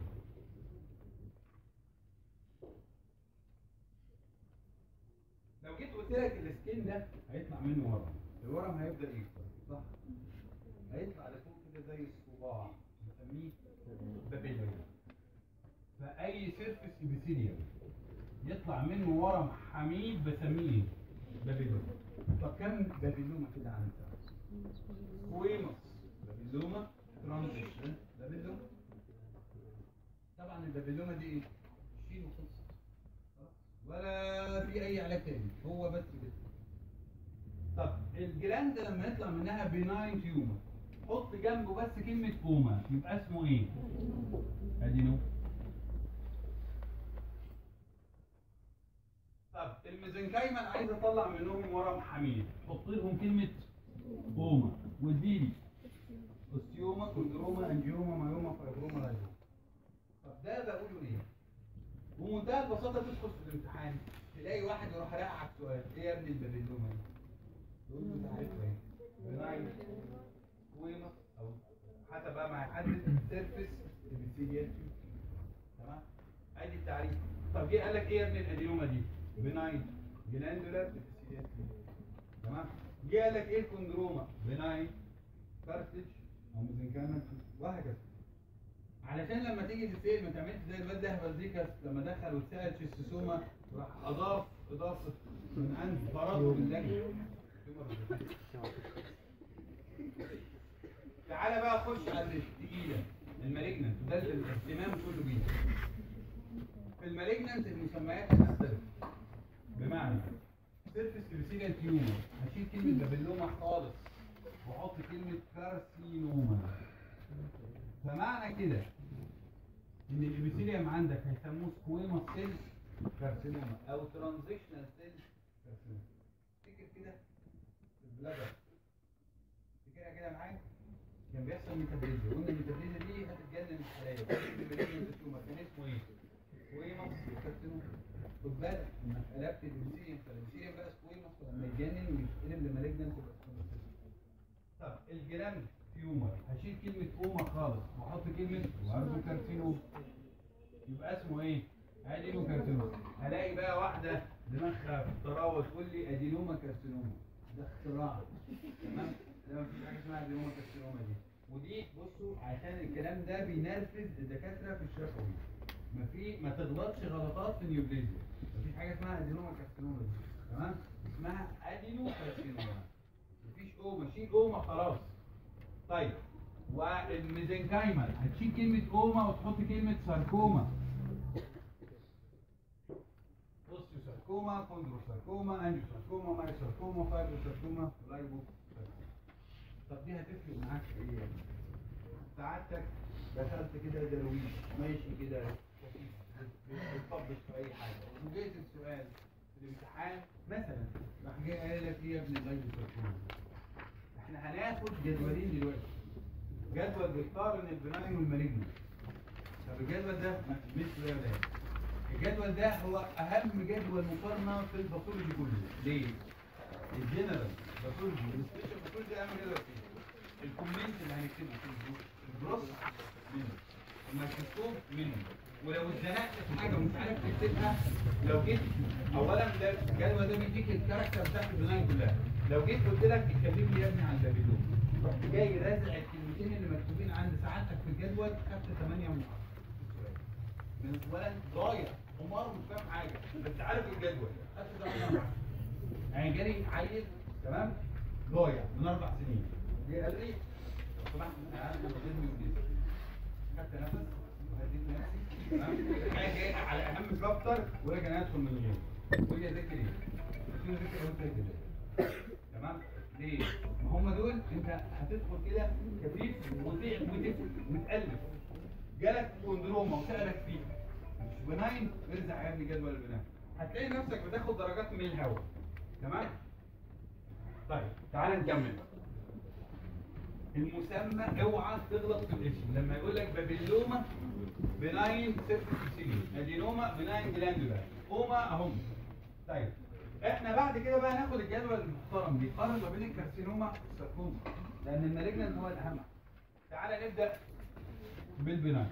لو جيت قلت لك السكين ده هيطلع منه ورم، الورم هيبدا يكبر صح؟ هيطلع لفوق كده زي الصباع نسميه بابيلوما. فاي سيرفس ابيثيليوم يطلع منه ورم حميد بسميه بابيلوما. طب كم بابيلوما كده عندك؟ سكويموس بابيلوما، ترانزيشن بابيلوما. طبعا البابيلوما دي ايه؟ شيل وخلص ولا في اي علاج تاني، هو بس كده. طب الجلاند لما يطلع منها بيناين تيومر حط جنبه بس كلمه كوما يبقى اسمه ايه؟ ادينو. طب الميزنكايما عايز اطلع منهم ورم حميد حط لهم كلمه كوما واديلي اوستيوما، كوندروما، انجيوما، مايوما، فايبروما، لايبوما. طب ده بقوله ليه؟ بمنتهى البساطه تدخل في الامتحان تلاقي واحد يروح راقعك سؤال ايه يا ابني البابيلوما دي؟ تقول له تعرفها ايه؟ بناين سكويموس او حسب بقى ما هيحدد سيرفيس ابيثيليال. تمام؟ ادي التعريف. طب جه قال لك ايه يا ابني الادينوما دي؟ بناين جلاندولار ابيثيليال. تمام؟ جه قال لك ايه الكوندروما؟ بناين كارتج او ميزنكايما وهكذا. علشان لما تيجي تتسال ما تعملش زي الواد ده فالزيكاس لما دخل واتسال شيستوسوما راح اضاف اضافه من عند فرضه باللجنه. تعالى بقى خش على الثقيله المالجننت ده الاهتمام كله بيه. في المالجننت المسميات هتختلف. بمعنى سيرفيس ابيثيليال تيومر هشيل كلمه بابيلوما خالص واحط كلمه كارسينوما. فمعنى كده ان الابيثيليوم عندك هيسموه سكويموس سيل كارسينوما او ترانزيشنال سيل كارسينوما. افتكر كده في البلادر افتكرها كده معايا. كان بيحصل ميتابوليزيا، قلنا الميتابوليزيا دي هتتجنن الخلايا. كان اسمه ايه؟ سكويموس كارسينوما. خد بالك انك قلبت الانسيليوم، فالانسيليوم بقى سكويموس لما يتجنن ويتقلب لمالجنت تبقى سكويموس. طب الجرام تيومر هشيل كلمه اوما خالص واحط كلمه وارجو كارسينوم، يبقى اسمه ايه؟ ادينو كارسينوما. هلاقي بقى واحده دماغها في الطراوه تقول لي ادينوما كارسينوما، ده اختراع. تمام؟ ده مفيش حاجه اسمها ادينوما كارسينوما دي. ودي بصوا عشان الكلام ده بينرفز الدكاتره في الشفوي. ما في ما تغلطش غلطات في النيوبليزيا. مفيش حاجه اسمها ادينوما كارسينوما دي. تمام؟ اسمها ادينو كارسينوما. مفيش اوما، شيل اوما خلاص. طيب والميزنكايمال هتشيل كلمه اوما وتحط كلمه ساركوما. اوستيوساركوما، كوندروساركوما، انجيوساركوما، مايوساركوما، فايبروساركوما، لايبوساركوما. طب دي هتفرق معاك في ايه يعني؟ سعادتك دخلت كده درويش ماشي كده بتطبش في اي حاجه وجيت السؤال في الامتحان مثلا راح جاي قايل لك ايه يا ابن اللايبوساركوما؟ احنا هناخد جدولين دلوقتي. جدول بيقارن البناين والمالجنت. طب الجدول ده مش ده الجدول ده هو اهم جدول مقارنه في الباثولوجي كله. ليه؟ الجنرال باثولوجي والسبيشال باثولوجي اهم جدول فيه. الكومنت اللي هنكتبه فيه البروس منه، الميكروسكوب منه، ولو اتزنقت في حاجه ومش عارف تكتبها لو جيت اولا ده الجدول ده بيديك الكاركتر بتاعت البناين كلها. لو جيت قلت لك اتكلم لي يا ابني عن البابيلون، رحت جاي رازع الكلمتين اللي مكتوبين عند سعادتك في الجدول خدت ثمانية من عشرة. من ولد ضايع حمار مش فاهم حاجه بس عارف الجدول خدت ثمانية من عشرة. يعني جالي عيل تمام ضايع من اربع سنين جه قال لي لو سمحت انا عارف انا بجيبني وديت خدت نفس وهديت نفسي تمام جاي على اهم شابتر ولكن انا هدخل من غيره وجاي اذاكر ايه؟ قلت له ذاكر قلت كده تمام؟ ليه؟ ما هم دول انت هتدخل كده كفيف وتعب وتفل وتألف. جالك كوندروما وسألك فيه مش بناين ارزع يا ابني جدول البناين هتلاقي نفسك بتاخد درجات من الهواء. تمام؟ طيب تعال نكمل. المسمى اوعى تغلط في الاسم. لما يقول لك بابيلوما بناين سيرفيسيلي، ادينوما بناين جلاندولا، اوما اهم. طيب احنا بعد كده بقى ناخد الجدول المحترم بيقارن ما بين الكارسينوما والساركوما لان المالجنت هو الاهم. تعالى نبدا بالبناين.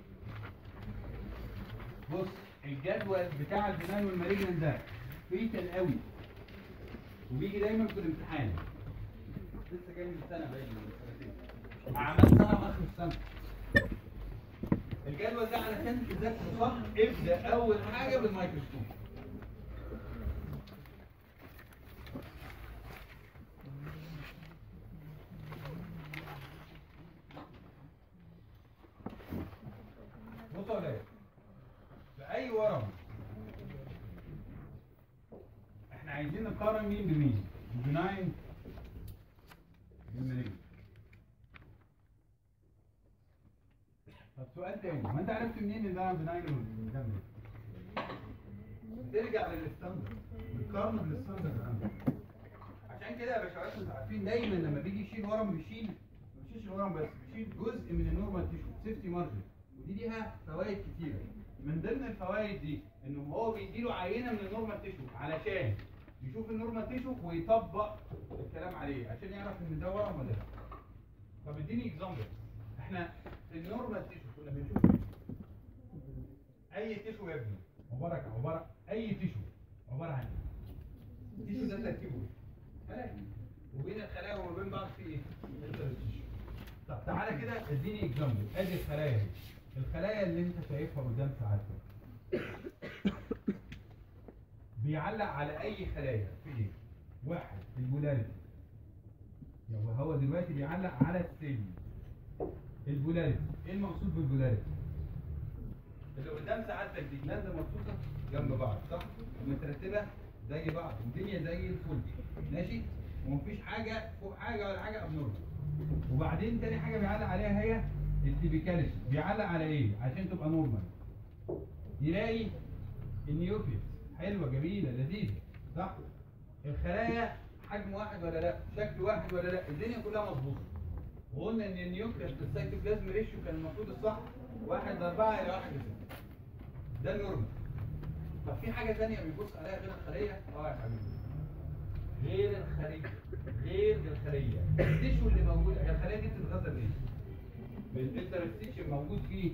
بص الجدول بتاع البناين والمالجنت ده فيتال قوي وبيجي دايما في الامتحان. لسه جاي من سنه باين من سنتين عملت سنه واخر السنه. الجدول ده علشان تذاكره صح ابدا اول حاجه بالميكروسكوب. بصوا يا ولاد في اي ورم احنا عايزين نقارن مين بمين؟ البناين بالمالجنت. طب سؤال تاني، ما انت عرفت منين ان ده بناين والمالجنت؟ ترجع للستاندرد بتقارنه بالستاندرد عندك. عشان كده يا باشا انتوا عارفين دايما لما بيجي يشيل ورم بيشيل ما بيشيلش الورم بس بيشيل جزء من النورمال تيشو سيفتي مارجن، ودي ليها فوائد كتيره. من ضمن الفوائد دي انه هو بيديله عينه من النورمال تيشو علشان يشوف النورمال تيشو ويطبق الكلام عليه عشان يعرف ان ده ورم ولا لا. طب اديني اكزامبل. احنا النورمال تيشو كنا بنشوف اي تيشو يا ابني عباره عن عباره اي تيشو عباره عن التيشو ده تركيبه خلايا وبين الخلايا وما بين بعض في ايه؟ طب تعالى كده اديني اكزامبل. ادي الخلايا اهي، الخلايا اللي انت شايفها قدام سعادتك بيعلق على اي خلايا في ايه؟ واحد البولاريتي، يعني هو دلوقتي بيعلق على السيل. البولاريتي ايه المقصود بالبولاريتي؟ اللي قدام سعادتك دي جلاند مرصوصه جنب بعض صح؟ ومترتبه زي بعض والدنيا زي الفل ماشي؟ ومفيش حاجه فوق حاجه ولا حاجه ابنورمال. وبعدين تاني حاجه بيعلق عليها هي التيبيكاليتي. بيعلق على ايه؟ عشان تبقى نورمال. يلاقي النيوكليس حلوه جميله لذيذه صح؟ الخلايا حجم واحد ولا لا؟ شكل واحد ولا لا؟ الدنيا كلها مظبوطه. وقلنا ان النيوكليس بالسيتوبلازم ريشيو كان المفروض الصح واحد لأربعة إلى واحد لستة. ده النورمال. طب في حاجه ثانيه بيبص عليها غير الخليه؟ اه يا حبيبي، غير الخليه، غير الخليه التيشو اللي موجود. هي الخليه دي بتتغذى بايه؟ بالانترستيشن موجود فيه.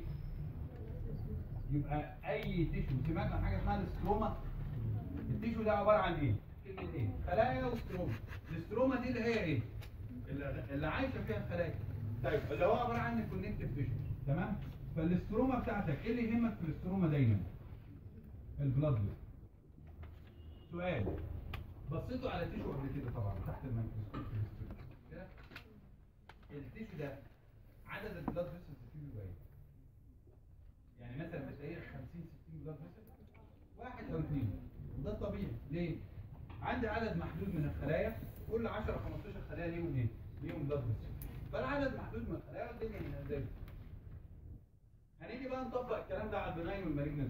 يبقى اي تيشو، سمعت عن حاجه اسمها الاستروما؟ التيشو ده عباره عن ايه؟ كلمتين، خلايا وستروما. الاستروما دي اللي هي ايه؟ اللي, اللي عايشه فيها الخلايا. طيب اللي هو عباره عن الكونكتيف تيشو، تمام؟ فالاستروما بتاعتك ايه اللي يهمك في الاستروما دايما؟ البلاد فيسل. سؤال، بصيتوا على تيشو قبل كده طبعا تحت الميكروسكوب في الاستروما كده؟ التيشو ده عدد البلاد فيسلز فيه بيبقى ايه؟ يعني مثلا بتلاقيه خمسين ستين بلاد فيسل، واحد او اثنين، وده طبيعي. ليه؟ عندي عدد محدود من الخلايا، كل عشرة خمستاشر خلايا ليهم ايه؟ ليهم بلاد فيسل. فالعدد محدود من الخلايا والدنيا هنا زي هنيجي بقى نطبق الكلام ده على البناين والمالجنت.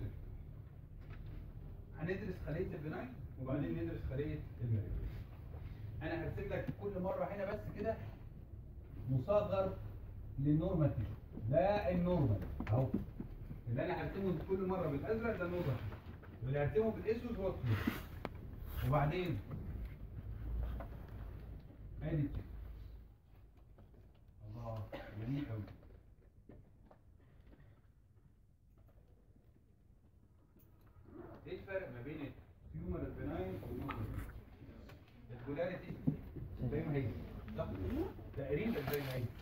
هندرس خليه البناين وبعدين ندرس خليه المالجنت. انا هرسم لك كل مره هنا بس كده مصغر للنورمال تيشو. ده النورمال اهو، اللي انا هرسمه كل مره بالازرق ده النورمال، واللي هرسمه بالاسود هو الطيور. وبعدين ادي الله جميل قوي. ايه الفرق ما بين التيومر البناين والنورمال؟ البولاريتي زي ما هي، صح؟ تقريبا زي ما هي.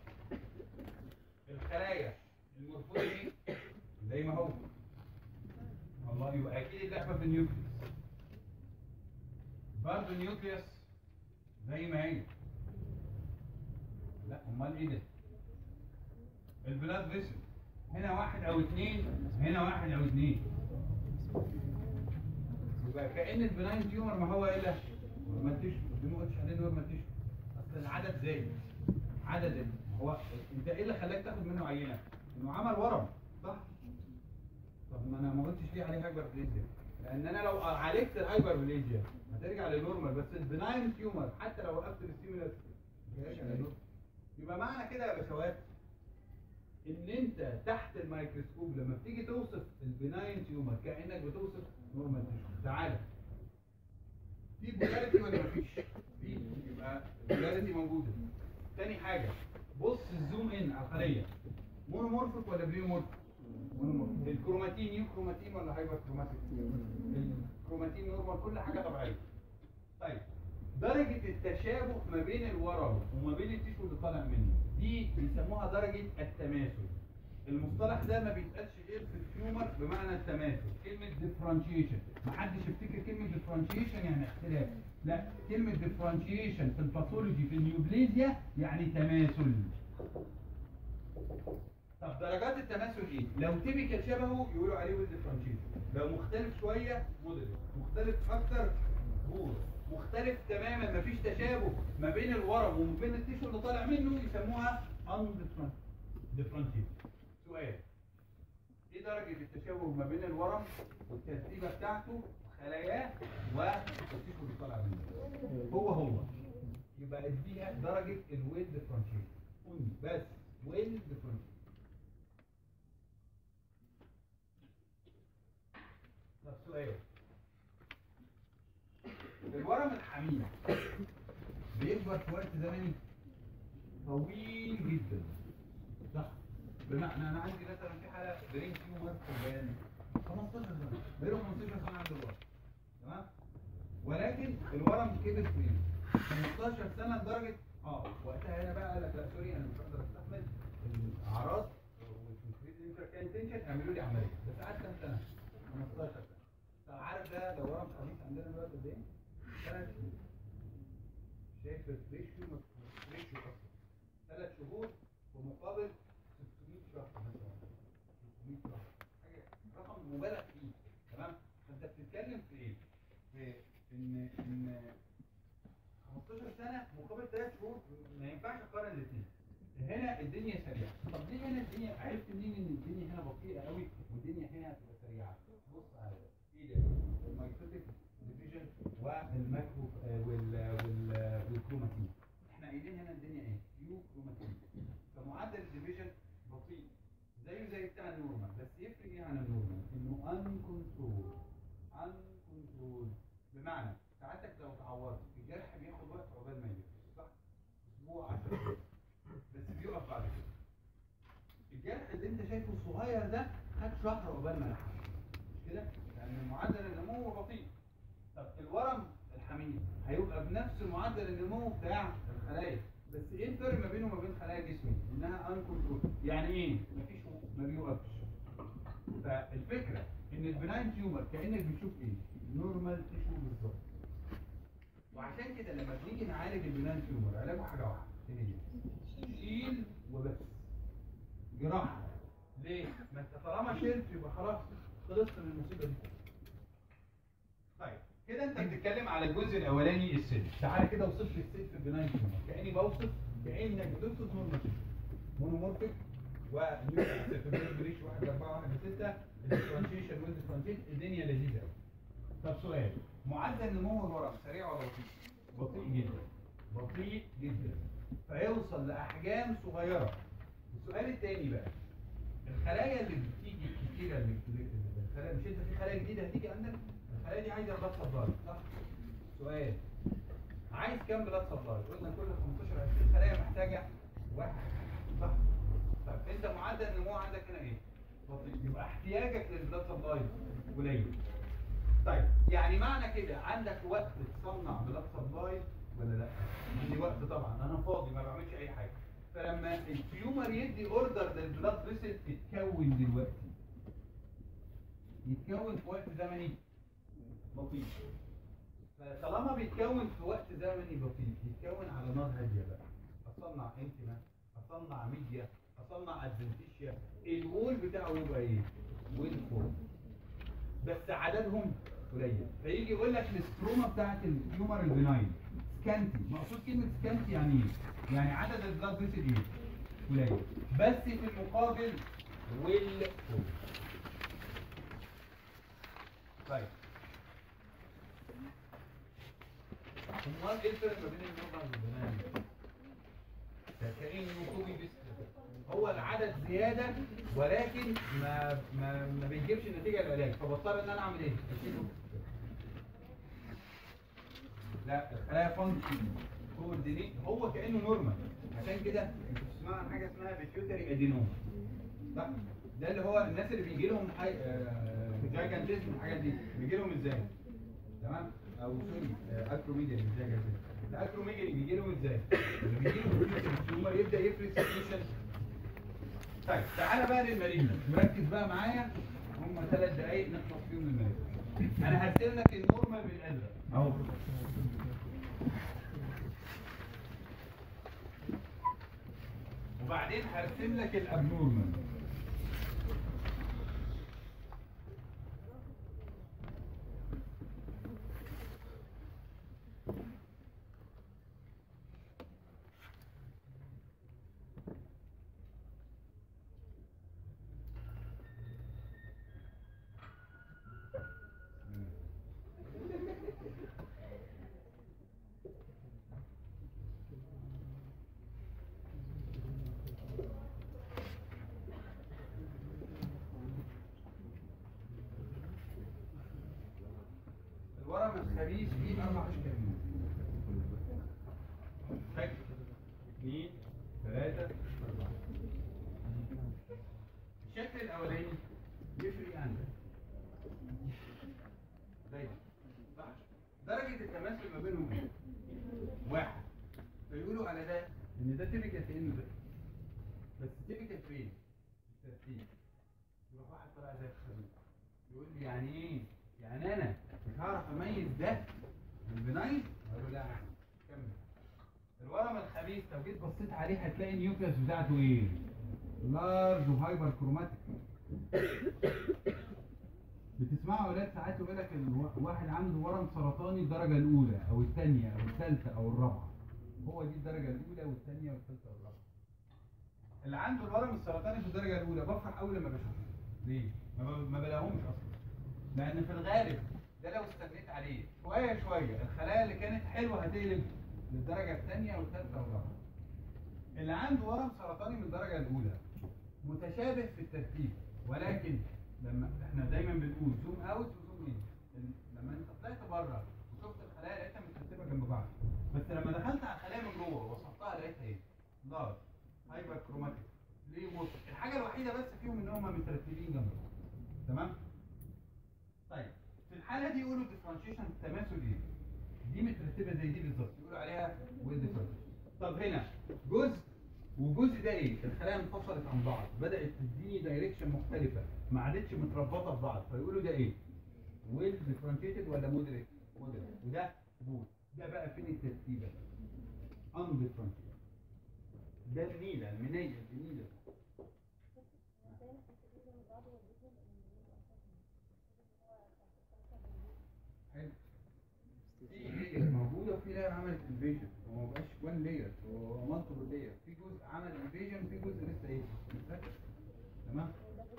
الخلايا المورفولوجي زي ما هو. الله، يبقى اكيد اللعبه في النيوكليوس. برضه النيوكليوس زي ما هي. لا امال ايه ده؟ البلاد فيسل هنا واحد او اثنين، هنا واحد او اثنين. يبقى كأن البناين تيومر ما هو الا نورمال تيشو. دي ما قلتش عليه نورمال تيشو، اصل العدد زايد. عدد هو انت ايه اللي خلاك تاخد منه عينه؟ انه عمل ورم، صح؟ طب ما انا ما قلتش ليه عليه هايبربليزيا؟ لان انا لو عالجت الهايبربليزيا هترجع للنورمال، بس البناين تيومر حتى لو وقفت الستيمولاس هيرجع للنورمال. يبقى معنى كده يا باشوات ان انت تحت الميكروسكوب لما بتيجي توصف البناين تيومر كانك بتوصف نورمال تيشو. تعالى، في بولاريتي ولا مفيش؟ في، يبقى البولاريتي موجوده. تاني حاجه، بص الزوم ان على الخليه، مونومورفيك ولا بليومورفيك؟ مونومورفيك. الكروماتين نيو كروماتين ولا هايبر كروماتيك؟ الكروماتين نورمال، كل حاجه طبيعيه. طيب درجه التشابه ما بين الورم وما بين التيشو اللي طالع منه دي بيسموها درجه التماثل. المصطلح ده ما بيتقالش غير في التيومر بمعنى التماثل. كلمه ديفرنشيشن، محدش يفتكر كلمه ديفرنشيشن يعني اختلاف، لا، كلمه ديفرنشيشن في الباثولوجي في النيوبليزيا يعني تماثل. طب درجات التماثل ايه؟ لو تيبيكال شبهه يقولوا عليه ويل ديفرنشيشن، لو مختلف شويه مودريت، مختلف اكتر بور، مختلف تماما مفيش تشابه ما بين الورم وما بين التيشو اللي طالع منه يسموها ان ديفرنشيشن. سؤال، ايه درجه التشابه ما بين الورم والترتيبه بتاعته خلاياه والتيشو اللي طالع منه؟ هو هو، يبقى اديها درجه الويل ديفرنشيشن بس، ويل ديفرنشيشن. طب سؤال، الورم الحميد بيكبر في وقت زمني طويل جدا، صح؟ بمعنى انا عندي مثلا في حاله برين تيومر في البيان خمستاشر سنه، بقاله خمستاشر سنه عند الورم، تمام؟ ولكن الورم كبر فين؟ خمستاشر سنه لدرجه اه وقتها هنا بقى قال لك لا سوري انا مش هقدر استحمل الاعراض والانتركانتنشن، اعملوا لي عمليه. بس قعدت كام سنه؟ خمستاشر سنه. طب عارف ده لو ورم خبيث عندنا دلوقتي قد ايه؟ ثلاث شهور. شايف الريشيو ريشيو اصلا ثلاث شهور ومقابل ستمية شهر مثلا، ستمية شهر، حاجه رقم مبالغ فيه، تمام؟ فانت بتتكلم في ايه؟ في ان ان خمستاشر سنه مقابل ثلاث شهور، ما ينفعش اقارن الاثنين. هنا الدنيا سريعه. طب ليه هنا الدنيا؟ عرفت منين ان الدنيا هنا بطيئه قوي والدنيا هنا هتبقى سريعه؟ بص على ايه ده؟ المايكروتيك ديفيجن والماكرو وال وال والكروماتين. احنا قايلين هنا الدنيا ايه؟ يو كروماتين. فمعدل الديفيجن بطيء زيه زي بتاع النورمال، بس يفرق ايه عن النورمال؟ انه ان كنترول. بمعنى ساعتك لو اتعورت الجرح بياخد وقت عقبال ما يجي، صح؟ اسبوع عشرة ايام بس بيقف بعد كده. الجرح اللي انت شايفه الصغير ده خد شهر عقبال ما لحق، مش كده؟ لان معدل النمو بطيء. طب الورم الحميد هيبقى بنفس معدل النمو بتاع الخلايا، بس ايه الفرق ما بينه وما بين خلايا جسمي؟ انها ان كنترول. يعني ايه؟ مفيش ما بيوقفش. فالفكره ان البناين تيومر كانك بتشوف ايه؟ نورمال تيشو بالظبط. وعشان كده لما بنيجي نعالج البناين تيومر علاجه حاجه واحده هي شيل وبس. جراحه. ليه؟ ما انت طالما شلت يبقى خلاص خلصت من المصيبه دي. طيب كده انت بتتكلم على الجزء الاولاني السيل. تعالى كده اوصف لي السيل في البناين تيومر كاني بوصف كانك بتوصف نورمال مونومورفيك ونيوكليس واحد أربعة واحد ستة الديفرنشيشن والديفرنشيت الدنيا لذيذه قوي. طب سؤال، معدل نمو الورم سريع ولا بطيء؟ بطيء جدا. بطيء جدا. فيوصل لاحجام صغيره. السؤال الثاني بقى، الخلايا اللي بتيجي كتيره اللي الخلايا مش انت في خلايا جديده هتيجي عندك؟ الخلايا دي عايزه بلاد سبلاي، صح؟ سؤال، عايز كام بلاد سبلاي؟ قلنا كل خمستاشر عشرين خلايا محتاجه واحد، صح؟ طب انت معدل النمو عندك هنا ايه؟ بطيء، يبقى احتياجك للبلاد سبلاي قليل. طيب يعني معنى كده عندك وقت تصنع بلاد سبلاي ولا لا؟ عندي وقت طبعا، انا فاضي ما بعملش اي حاجه. فلما التيومر يدي اوردر للبلاد فيسل تتكون دلوقتي، يتكون في وقت زمني بطيء. فطالما بيتكون في وقت زمني بطيء يتكون على نار هاديه بقى. اصنع انتما، اصنع ميديا، اصنع ادفنتيشيا، الوول بتاعه يبقى ايه؟ ويل فورم. بس عددهم قليل. فيجي يقول لك الاستروما بتاعت التيومر البناين سكانتي. مقصود كلمه سكانتي يعني ايه؟ يعني عدد البلاد فيسل ايه؟ قليل. بس في المقابل ويل فورم. طيب امال ايه الفرق ما بين النورمال والبناين؟ كأنه كوبي بيست. هو العدد زياده ولكن ما ما ما بيجيبش النتيجه العلاج، فبضطر ان انا اعمل ايه؟ لا الخلايا فانكشن كوردينيت هو كانه نورمال. عشان كده انتوا بتسمعوا عن حاجه اسمها بيتيوتري ادينوم، صح؟ ده اللي هو الناس اللي بيجي لهم حي... آه... جايجانتيزم الحاجات دي بيجي لهم ازاي؟ تمام؟ او سوري اكروميجالي مش جايجانتيزم. الاكروميجالي بيجي لهم ازاي؟ لما بيجي لهم التيومر يبدا يفرز سكريشن. طيب تعالى بقى للمالجنت، مركز بقى معايا، هم ثلاث دقايق نخلص فيهم من المالجنت. انا هرسم لك النورمال بالازرق اهو. وبعدين هرسم لك الابنورمال. الورم الخبيث فيه اربع اشكال. شكل اثنين ثلاثة أربعة. الشكل الأولاني يفرق عندك دايما، صح؟ درجة التماثل ما بينهم ايه؟ واحد. فيقولوا على ده إن ده تيبيكال كأنه ده. بس تيبيكال فين؟ الترتيب. يروح واحد طالع زي الخبيث يقول لي يعني إيه؟ يعني أنا مش هعرف أميز ده من البناين؟ أقول له لا كمل. الورم الخبيث لو جيت بصيت عليه هتلاقي النيوكليس بتاعته ايه؟ لارج وهايبر كروماتيك. بتسمعوا اولاد ساعات يقول لك واحد عنده ورم سرطاني الدرجه الاولى او الثانيه او الثالثه او الرابعه. هو دي الدرجه الاولى والثانيه والثالثه والرابعه. اللي عنده الورم السرطاني في الدرجه الاولى بفرح اول لما بشوفه. ليه؟ ما بلاقيهمش اصلا. لان في الغالب ده لو استنيت عليه شويه شويه الخلايا اللي كانت حلوه هتقلب للدرجه الثانيه والثالثه والرابعه. اللي عنده ورم سرطاني من الدرجه الاولى متشابه في الترتيب، ولكن لما احنا دايما بنقول زوم اوت وزوم ان. لما انت طلعت بره الخلايا لقيتها مترتبه جنب بعض، بس لما دخلت على الخلايا من جوه ووصفتها لقيتها ايه؟ لارج هايبر كروماتيك. ليه؟ بص الحاجه الوحيده بس فيهم ان هم مترتبين جنب بعض. تمام؟ طيب في الحاله دي يقولوا الديفرنشيشن التماثل ايه؟ دي مترتبه زي دي بالظبط، يقولوا عليها ويل ديفرنشيشن. طب هنا جزء والجزء ده ايه؟ الخلايا انفصلت عن بعض، بدات تديني دايركشن مختلفه، ما عادتش متربطه ببعض، فيقولوا ده ايه؟ ويل ديفرنشيتد ولا مودريت؟ مودريت. وده بول. ده بقى فين الترتيبه؟ ان ديفرنشيتد. ده النيله المنيه النيله. حلو. في لاير موجوده وفي لاير عملت انفيجن، هو ما بقاش وان لاير، هو مالتيبل لاير، في جزء عمل انفيجن وفي جزء لسه ايه؟ متركب. تمام؟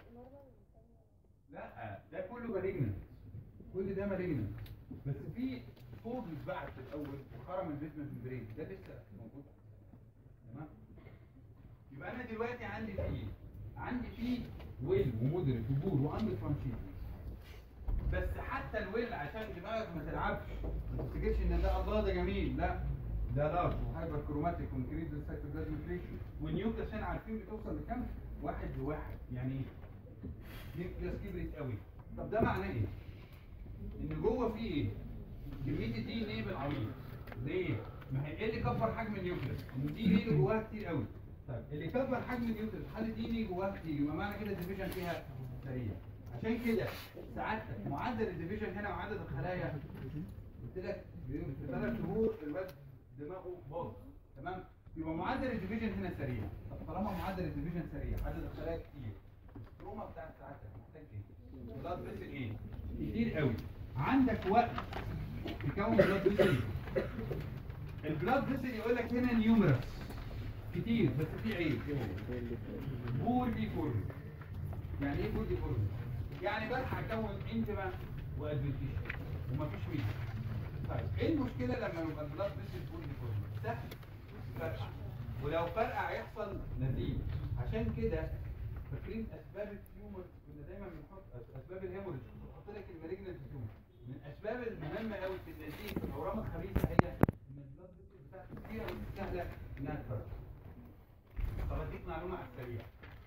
لا ده كله مالجنت، كل ده مالجنت، بس في فوجز بعد في الاول وخرم البيزمنت ممبرين ده لسه موجود. تمام؟ يبقى انا دلوقتي عندي فيه عندي فيه ويل ومودريت وبور واندر فرانشيز. بس حتى الويل عشان دماغك ما تلعبش ما تفتكرش ان ده الله ده جميل، لا ده لارج وهايبر كروماتيك وانكريز سايتوبلازميشن، والنيوكليس هنا عارفين بتوصل لكام؟ واحد لواحد، يعني نيوكليس كبرت قوي. طب ده معناه ايه؟ ان جوه فيه ايه؟ كميه الدي ان ايه بالعبيط. ليه؟ ما هي ايه اللي كبر حجم النيوكليس؟ ان الدي ان ايه اللي جواها كتير قوي. طيب اللي كبر حجم النيوكليس خلي الدي ان ايه جواها كتير، يبقى معنى كده الديفيجن فيها سريع. عشان كده ساعتك معدل الديفيجن هنا وعدد الخلايا قلت لك في ثلاث شهور الواد دماغه باظ. تمام؟ يبقى معدل الديفيجن هنا سريع. طب طالما معدل الديفيجن سريع عدد الخلايا كتير، التروما بتاعت ساعتك محتاج ايه؟ بلاد فيسل ايه؟ كتير قوي. عندك وقت تكون بلاد فيسل. البلاد فيسل يقول لك هنا نيومرس كتير بس في عيب. بول دي فورم. يعني ايه بول دي فورم؟ يعني بلحق اكون انتما وادفنتيشن ومفيش ميزه. طيب ايه المشكله لما يبقى البلاد فيسل بول دي فورم؟ سهل فرقع، ولو فرقع يحصل نزيف. عشان كده فاكرين اسباب التيومر كنا دايما بنحط اسباب الهيموريج، بنحط لك المالجنت تيومر. من الاسباب المهمه قوي في النزيف في الاورام الخبيثه هي ان البلاد فيسل بتاعتها كتيره ومش سهله انها تفرقع. طب اديك معلومه على السريع.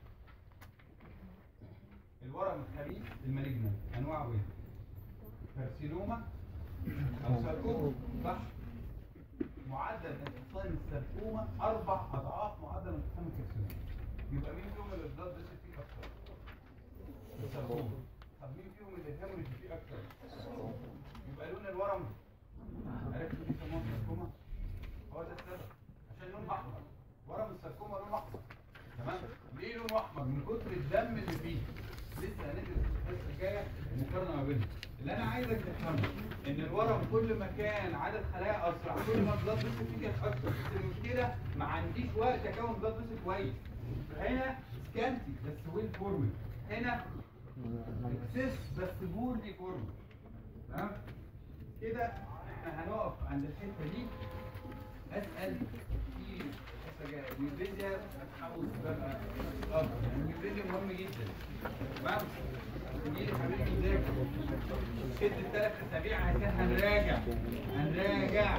الورم الخبيث المالجنت انواعه ايه؟ كارسينوما او ساركوما، صح؟ معدل انقسام الساركوما اربع اضعاف معدل انقسام الكارسينوما. يبقى مين فيهم اللي البلاد فيسل فيه اكتر؟ الساركوما. طب مين فيهم اللي الهيموريج فيه اكتر؟ يبقى لون الورم عرفتوا ليه سموه ساركوما؟ هو ده السبب، عشان لونها احمر. ورم الساركوما لونه احمر. تمام؟ ليه لونه احمر؟ من كتر الدم اللي فيه. لسه هندرس الحصه الجايه المقارنه ما بينهم. اللي انا عايزك تفهمه ان الورم كل ما كان عدد خلايا اسرع كل ما البلاد فيسل فيه كانت اكتر، بس المشكله ما عنديش وقت اكون بلاد فيسل كويس. هنا سكانتي بس ويل فورمد، هنا اكسس بس بورلي فورمد. تمام؟ كده احنا هنقف عند الحته دي. اسال في الحصه الجايه النيوكليزيا هتحاول تبقى افضل، يعني النيوكليزيا مهم جدا. تمام؟ دي حبيبي ذاكر شد الثلاث اسابيع عشان هنراجع هنراجع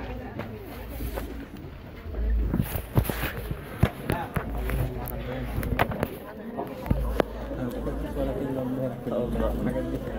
انا كنت ولا كلمه امبارح في الحاجات دي.